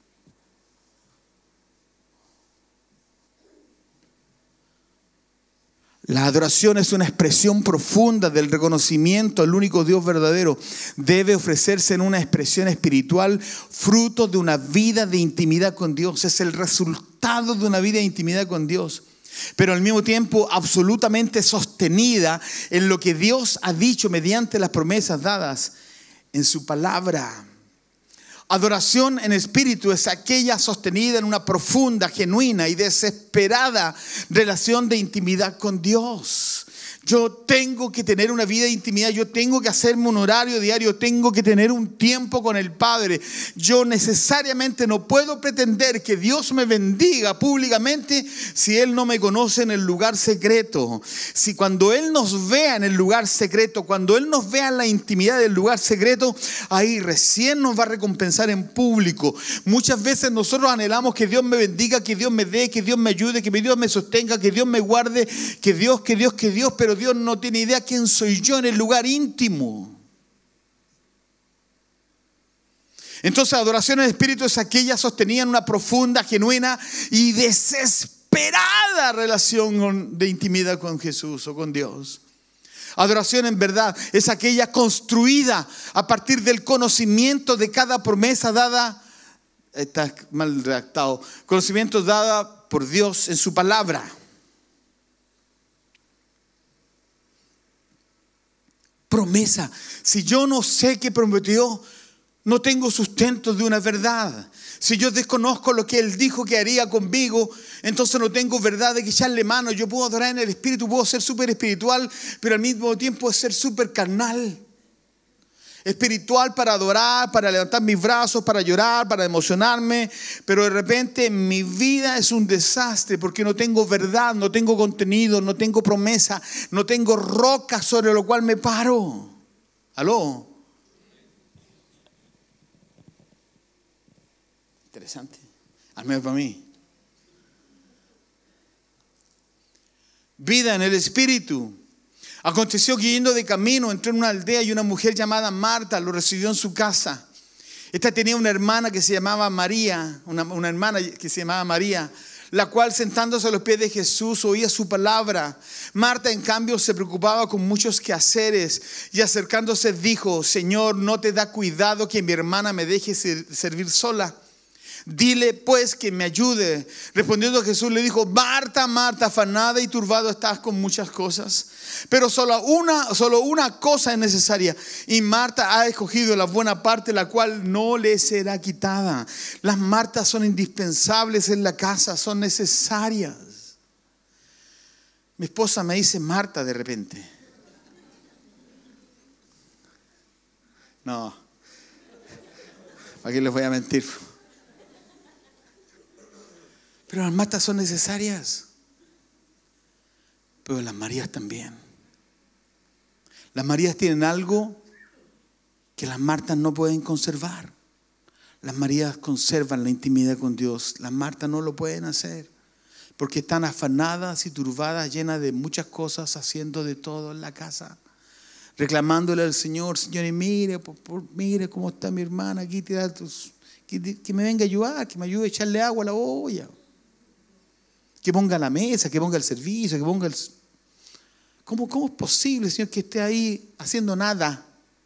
La adoración es una expresión profunda del reconocimiento al único Dios verdadero. Debe ofrecerse en una expresión espiritual, fruto de una vida de intimidad con Dios. Es el resultado de una vida de intimidad con Dios, pero al mismo tiempo absolutamente sostenida en lo que Dios ha dicho mediante las promesas dadas en su palabra. Adoración en espíritu es aquella sostenida en una profunda, genuina y desesperada relación de intimidad con Dios. Yo tengo que tener una vida de intimidad, yo tengo que hacerme un horario diario, tengo que tener un tiempo con el Padre. Yo necesariamente no puedo pretender que Dios me bendiga públicamente si Él no me conoce en el lugar secreto. Si cuando Él nos vea en el lugar secreto, cuando Él nos vea en la intimidad del lugar secreto, ahí recién nos va a recompensar en público. Muchas veces nosotros anhelamos que Dios me bendiga, que Dios me dé, que Dios me ayude, que Dios me sostenga, que Dios me guarde, que Dios, pero Dios no tiene idea quién soy yo en el lugar íntimo. Entonces, adoración en espíritu es aquella sostenida en una profunda, genuina y desesperada relación de intimidad con Jesús o con Dios. Adoración en verdad es aquella construida a partir del conocimiento de cada promesa dada, está mal redactado, conocimiento dada por Dios en su palabra. Promesa. Si yo no sé qué prometió, no tengo sustento de una verdad. Si yo desconozco lo que Él dijo que haría conmigo, entonces no tengo verdad de que echarle mano. Yo puedo adorar en el espíritu, puedo ser súper espiritual, pero al mismo tiempo ser súper carnal. Espiritual para adorar, para levantar mis brazos, para llorar, para emocionarme, pero de repente mi vida es un desastre porque no tengo verdad, no tengo contenido, no tengo promesa, no tengo roca sobre lo cual me paro. ¿Aló? Interesante, al menos para mí. Vida en el espíritu. Aconteció que yendo de camino entró en una aldea y una mujer llamada Marta lo recibió en su casa. Esta tenía una hermana que se llamaba María, una hermana que se llamaba María, la cual sentándose a los pies de Jesús oía su palabra. Marta en cambio se preocupaba con muchos quehaceres y acercándose dijo: Señor, ¿no te da cuidado que mi hermana me deje servir sola? Dile pues que me ayude. Respondiendo Jesús le dijo: Marta, Marta, afanada y turbado estás con muchas cosas, pero solo una cosa es necesaria, y Marta ha escogido la buena parte, la cual no le será quitada. Las Martas son indispensables en la casa, son necesarias. Mi esposa me dice Marta de repente. No, ¿para qué les voy a mentir? Pero las Martas son necesarias, pero las Marías también. Las Marías tienen algo que las Martas no pueden conservar. Las Marías conservan la intimidad con Dios. Las Martas no lo pueden hacer porque están afanadas y turbadas, llenas de muchas cosas, haciendo de todo en la casa, reclamándole al Señor: Señor, y mire cómo está mi hermana aquí, que me venga a ayudar, que me ayude a echarle agua a la olla, que ponga la mesa, que ponga el servicio, que ponga el... ¿Cómo es posible, Señor, que esté ahí haciendo nada?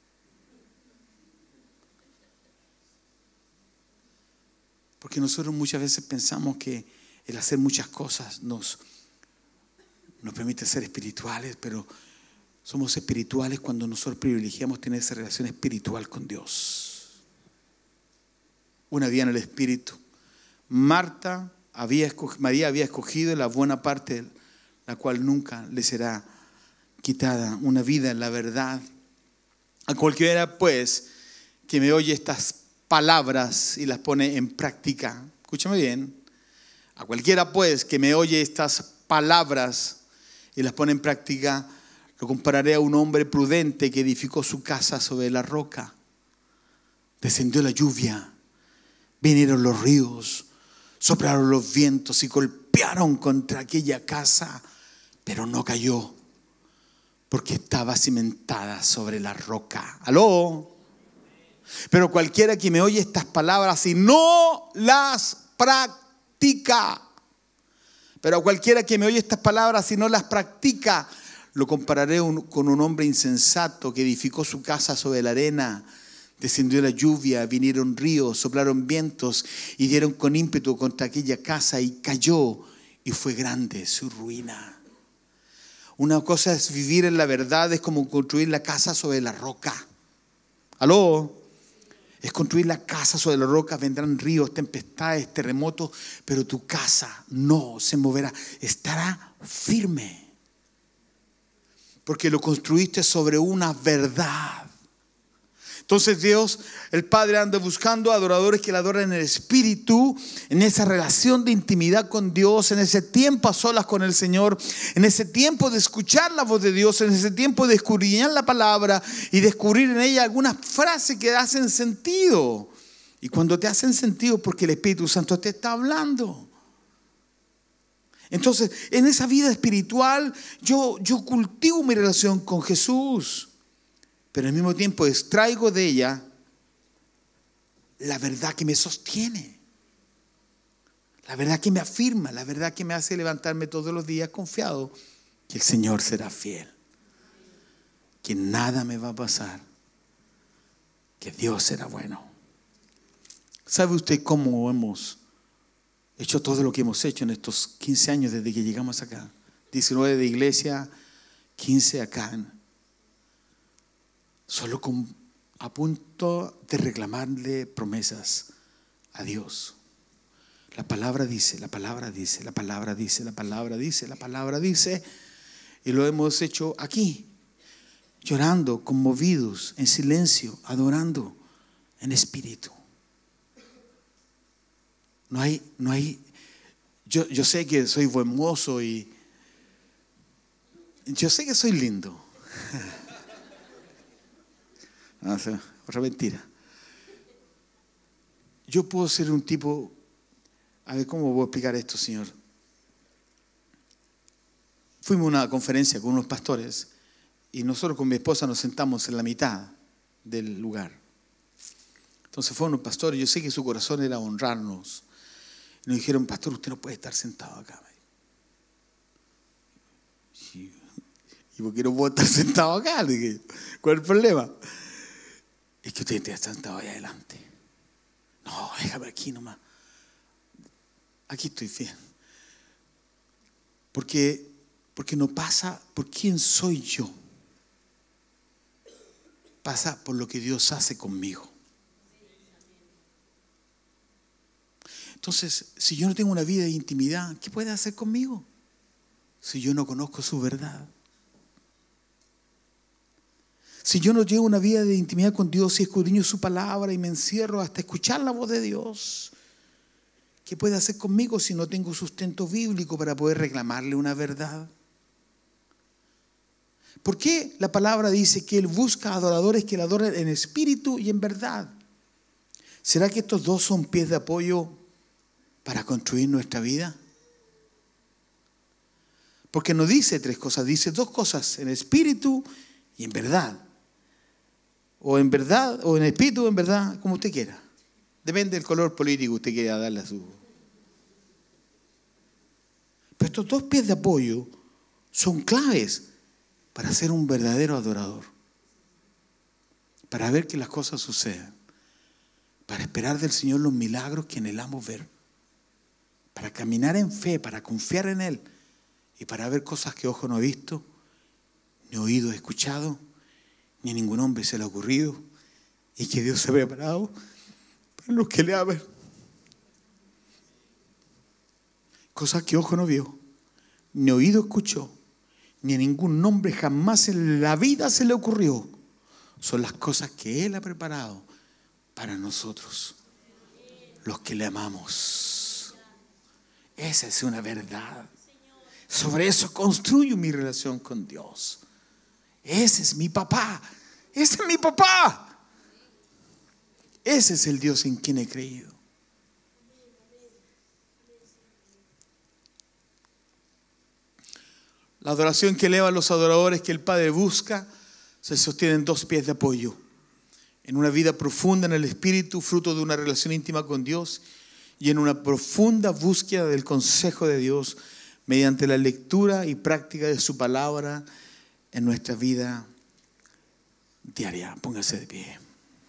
Porque nosotros muchas veces pensamos que el hacer muchas cosas nos permite ser espirituales, pero somos espirituales cuando nosotros privilegiamos tener esa relación espiritual con Dios. Una vida en el espíritu. María había escogido la buena parte, la cual nunca le será quitada. Una vida en la verdad. A cualquiera pues que me oye estas palabras y las pone en práctica, escúchame bien, A cualquiera pues que me oye estas palabras y las pone en práctica, lo compararé a un hombre prudente que edificó su casa sobre la roca. Descendió la lluvia, vinieron los ríos, soplaron los vientos y golpearon contra aquella casa, pero no cayó, porque estaba cimentada sobre la roca. ¿Aló? Pero cualquiera que me oye estas palabras y no las practica, pero a cualquiera que me oye estas palabras y no las practica, lo compararé con un hombre insensato que edificó su casa sobre la arena. Descendió la lluvia, vinieron ríos, soplaron vientos y dieron con ímpetu contra aquella casa y cayó, y fue grande su ruina. Una cosa es vivir en la verdad, es como construir la casa sobre la roca. ¿Aló? Es construir la casa sobre la roca. Vendrán ríos, tempestades, terremotos, pero tu casa no se moverá, estará firme. Porque lo construiste sobre una verdad. Entonces Dios, el Padre, anda buscando adoradores que le adoren en el Espíritu, en esa relación de intimidad con Dios, en ese tiempo a solas con el Señor, en ese tiempo de escuchar la voz de Dios, en ese tiempo de escudriñar la palabra y descubrir en ella algunas frases que hacen sentido. Y cuando te hacen sentido, porque el Espíritu Santo te está hablando. Entonces, en esa vida espiritual, yo cultivo mi relación con Jesús. Pero al mismo tiempo extraigo de ella la verdad que me sostiene, la verdad que me afirma, la verdad que me hace levantarme todos los días confiado que el Señor será fiel, que nada me va a pasar, que Dios será bueno. ¿Sabe usted cómo hemos hecho todo lo que hemos hecho en estos 15 años desde que llegamos acá? 19 de iglesia, 15 acá. Solo a punto de reclamarle promesas a Dios. La palabra dice, la palabra dice, la palabra dice, la palabra dice, la palabra dice. Y lo hemos hecho aquí, llorando, conmovidos, en silencio, adorando en espíritu. No hay. Yo sé que soy buen mozo y yo sé que soy lindo. No, otra mentira. Yo puedo ser un tipo, a ver cómo voy a explicar esto, Señor. Fuimos a una conferencia con unos pastores y nosotros con mi esposa nos sentamos en la mitad del lugar. Entonces fueron unos pastores, yo sé que su corazón era honrarnos. Y nos dijeron, pastor, usted no puede estar sentado acá. ¿Y por qué no puedo estar sentado acá? Le dije, ¿cuál es el problema? Es que usted está sentado ahí adelante. No, déjame aquí nomás. Aquí estoy bien. Porque no pasa por quién soy yo. Pasa por lo que Dios hace conmigo. Entonces, si yo no tengo una vida de intimidad, ¿qué puede hacer conmigo? Si yo no conozco su verdad. Si yo no llevo una vida de intimidad con Dios y escudriño su palabra y me encierro hasta escuchar la voz de Dios, ¿qué puede hacer conmigo si no tengo sustento bíblico para poder reclamarle una verdad? ¿Por qué la palabra dice que Él busca adoradores que le adoren en espíritu y en verdad? ¿Será que estos dos son pies de apoyo para construir nuestra vida? Porque no dice tres cosas, dice dos cosas, en espíritu y en verdad. O en verdad, o en espíritu o en verdad, como usted quiera. Depende del color político que usted quiera darle a su. Pero estos dos pies de apoyo son claves para ser un verdadero adorador. Para ver que las cosas sucedan. Para esperar del Señor los milagros que anhelamos ver. Para caminar en fe, para confiar en Él. Y para ver cosas que ojo no ha visto, ni oído ha escuchado, ni a ningún hombre se le ha ocurrido, y que Dios se ha preparado para los que le aman. Cosas que ojo no vio, ni oído escuchó, ni a ningún hombre jamás en la vida se le ocurrió. Son las cosas que Él ha preparado para nosotros, los que le amamos. Esa es una verdad. Sobre eso construyo mi relación con Dios. Ese es mi papá. Ese es mi papá. Ese es el Dios en quien he creído. La adoración que elevan los adoradores que el Padre busca se sostiene en dos pies de apoyo. En una vida profunda en el Espíritu, fruto de una relación íntima con Dios, y en una profunda búsqueda del consejo de Dios mediante la lectura y práctica de su palabra en nuestra vida diaria. Póngase de pie.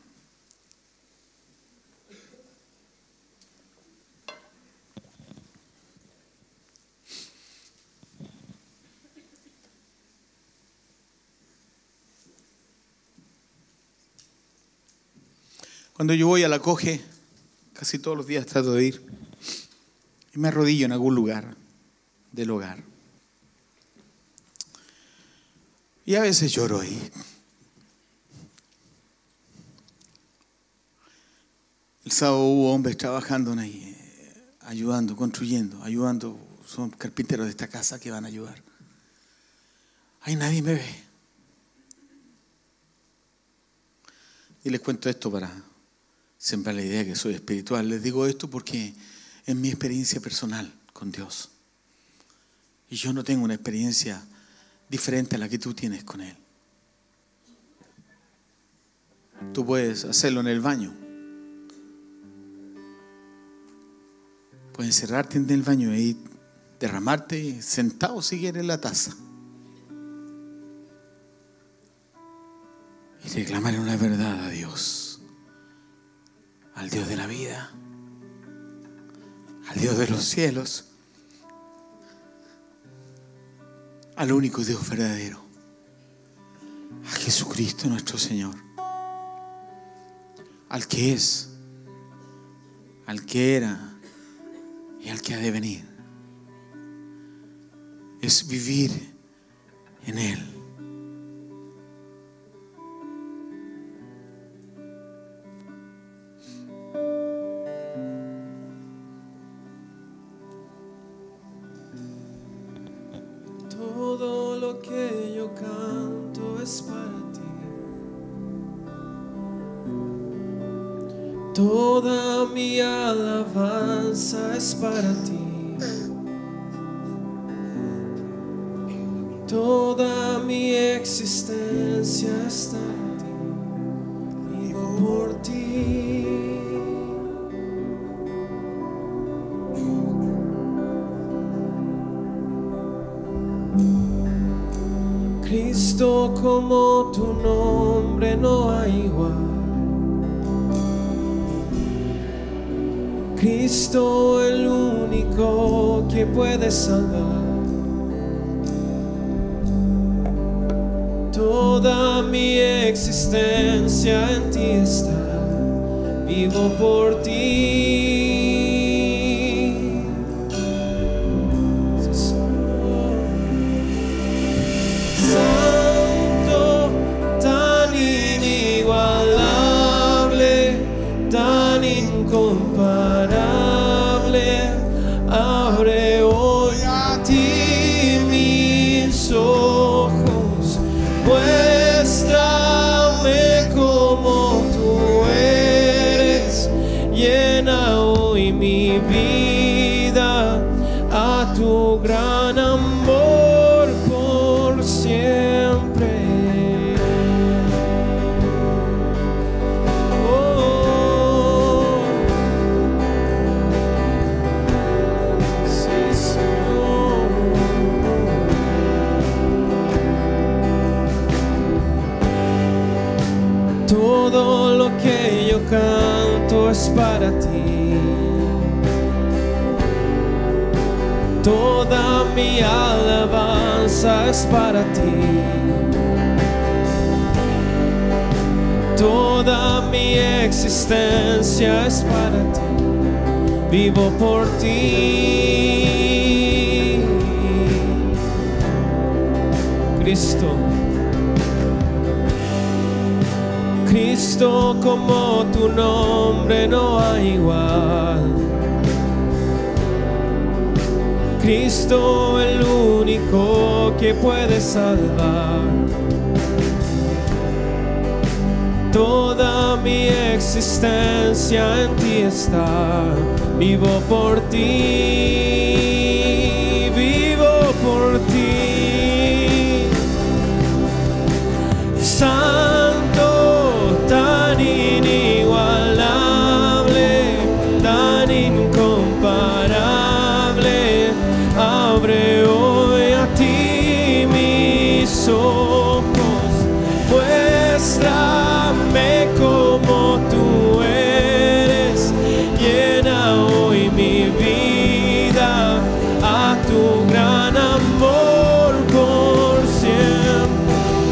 Cuando yo voy a la Coge, casi todos los días trato de ir, y me arrodillo en algún lugar del hogar. Y a veces lloro ahí. El sábado hubo hombres trabajando ahí, ayudando, construyendo, ayudando. Son carpinteros de esta casa que van a ayudar. Ahí nadie me ve. Y les cuento esto para sembrar la idea que soy espiritual. Les digo esto porque es mi experiencia personal con Dios. Y yo no tengo una experiencia diferente a la que tú tienes con Él. Tú puedes hacerlo en el baño. Puedes encerrarte en el baño y derramarte sentado si quieres en la taza. Y reclamar una verdad a Dios. Al Dios de la vida. Al Dios de los cielos. Al único Dios verdadero. A Jesucristo nuestro Señor. Al que es. Al que era. Y al que ha de venir. Es vivir en Él. Todo lo que yo canto es para ti. Toda mi alabanza es para ti. Toda mi existencia está en ti. Vivo por ti. Cristo, como tu nombre no hay igual. Cristo, el único que puede salvar. Toda mi existencia en ti está. Vivo por ti. Santo, tan inigualable, tan incomparable, abre hoy a ti mis ojos, muéstrame como tú eres, llena hoy mi vida a tu gran amor por siempre. Oh, sí, Señor. Todo lo que yo canto es para ti. Toda mi alabanza es para ti. Toda mi existencia es para ti. Vivo por ti. Cristo. Cristo, como tu nombre no hay igual. Cristo el único que puede salvar. Toda mi existencia en ti está. Vivo por ti, vivo por ti. Santo, tan inigualable, tan incomparable, abre hoy a ti mis ojos, muéstrame como tú eres, llena hoy mi vida a tu gran amor por siempre.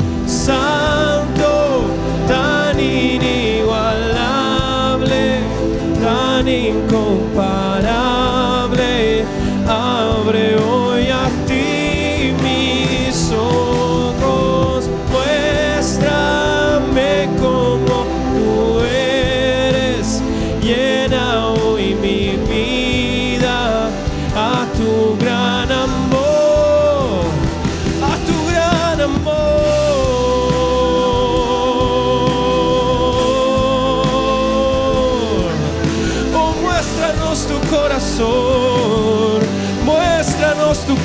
Santo, tan inigualable, tan incomparable, abre hoy a ti mis ojos, muéstrame como tú eres, llena hoy mi vida a tu gran amor, a tu gran amor. Tu corazón, muéstranos tu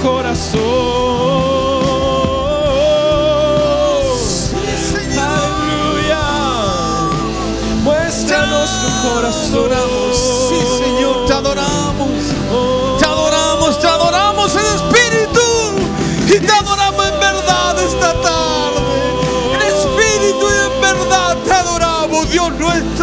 corazón. Sí, Aleluya, muéstranos tu corazón. Sí, Señor, te adoramos. Te adoramos, te adoramos en espíritu y te adoramos en verdad esta tarde. En espíritu y en verdad te adoramos, Dios nuestro.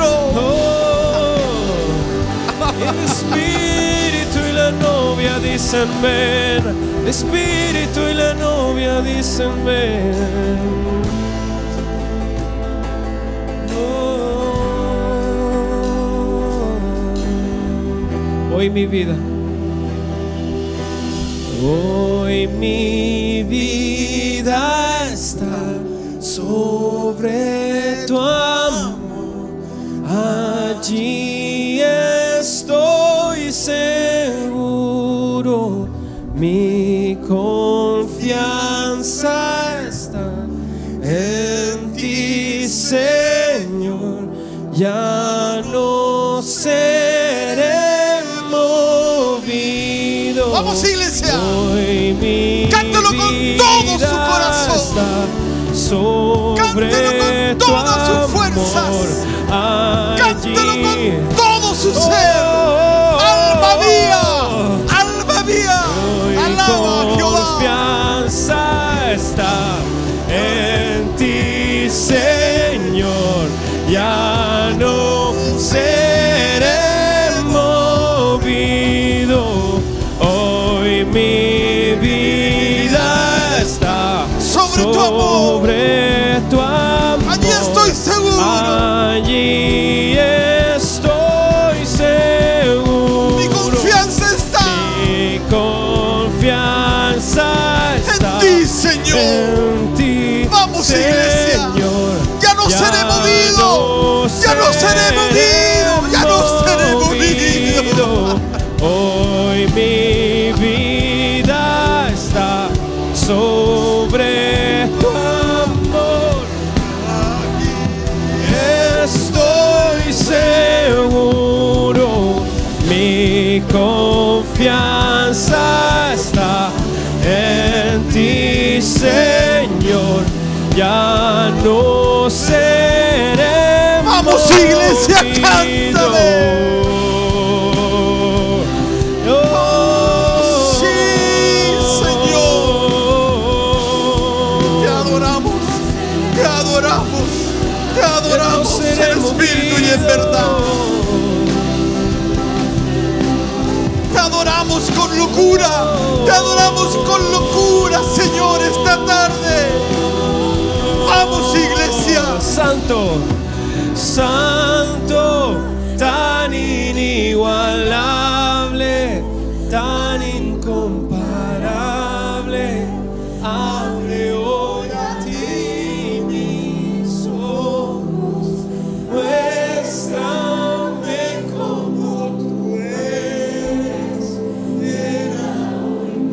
El espíritu y la novia dicen ven, el espíritu y la novia dicen ven. Hoy mi vida, hoy mi vida está sobre tu amor, allí estoy seguro, mi confianza está en ti, Señor, ya no seré movido. Vamos, iglesia, cántalo con todo su corazón, cántalo con todas sus fuerzas, cántalo con todo su ser. Alma mía, alaba a Jehová. Confianza está en ti, Señor, ya no seré movido. Hoy mi vida está sobre tu amor. Allí estoy seguro. Allí estoy seguro. Mi confianza está. Mi confianza está en ti, Señor. En ti, vamos, iglesia. Señor, ya no seré movido. Ya no seré movido. Ya no seré movido. Hoy mi vida está sobre tu amor. Estoy seguro, mi confianza está en ti, Señor, ya no seré. Vamos, iglesia, cántale. Te adoramos en espíritu y en verdad. Te adoramos con locura. Te adoramos con locura, Señor, esta tarde. Vamos, iglesia. Santo, santo, tan inigualable, tan incomparable, abre hoy a ti mis ojos, muéstrame como tú eres, llena hoy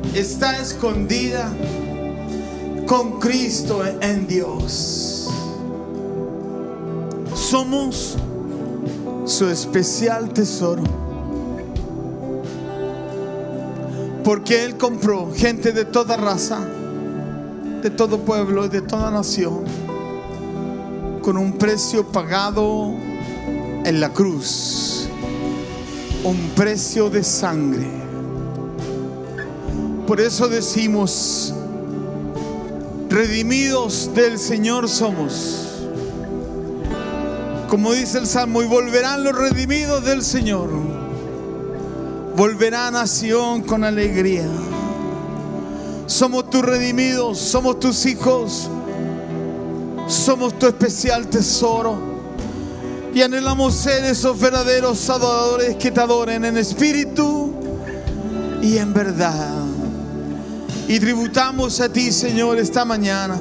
está escondida con Cristo en Dios. Somos su especial tesoro, porque Él compró gente de toda raza, de todo pueblo y de toda nación, con un precio pagado en la cruz, un precio de sangre. Por eso decimos: redimidos del Señor somos. Como dice el Salmo: y volverán los redimidos del Señor, volverán a Sión con alegría. Somos tus redimidos, somos tus hijos, somos tu especial tesoro, y anhelamos ser esos verdaderos adoradores que te adoren en espíritu y en verdad. Y tributamos a ti, Señor, esta mañana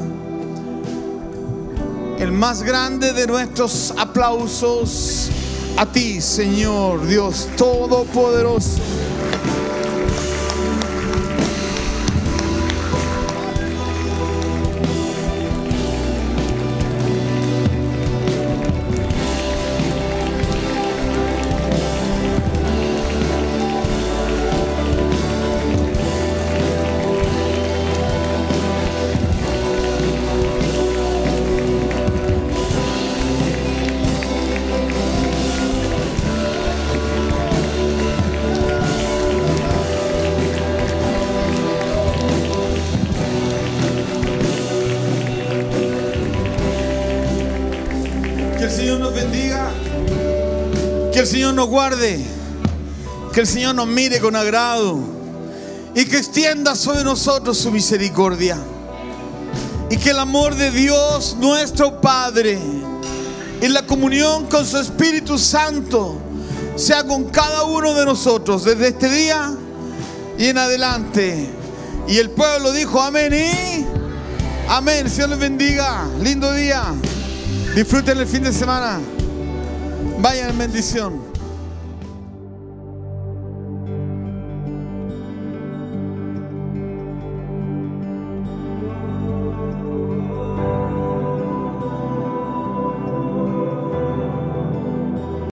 el más grande de nuestros aplausos a ti, Señor Dios Todopoderoso. Que el Señor nos bendiga, que el Señor nos guarde, que el Señor nos mire con agrado y que extienda sobre nosotros su misericordia, y que el amor de Dios nuestro Padre y la comunión con su Espíritu Santo sea con cada uno de nosotros desde este día y en adelante. Y el pueblo dijo amén y amén. Señor les bendiga, lindo día. Disfruten el fin de semana. Vayan en bendición.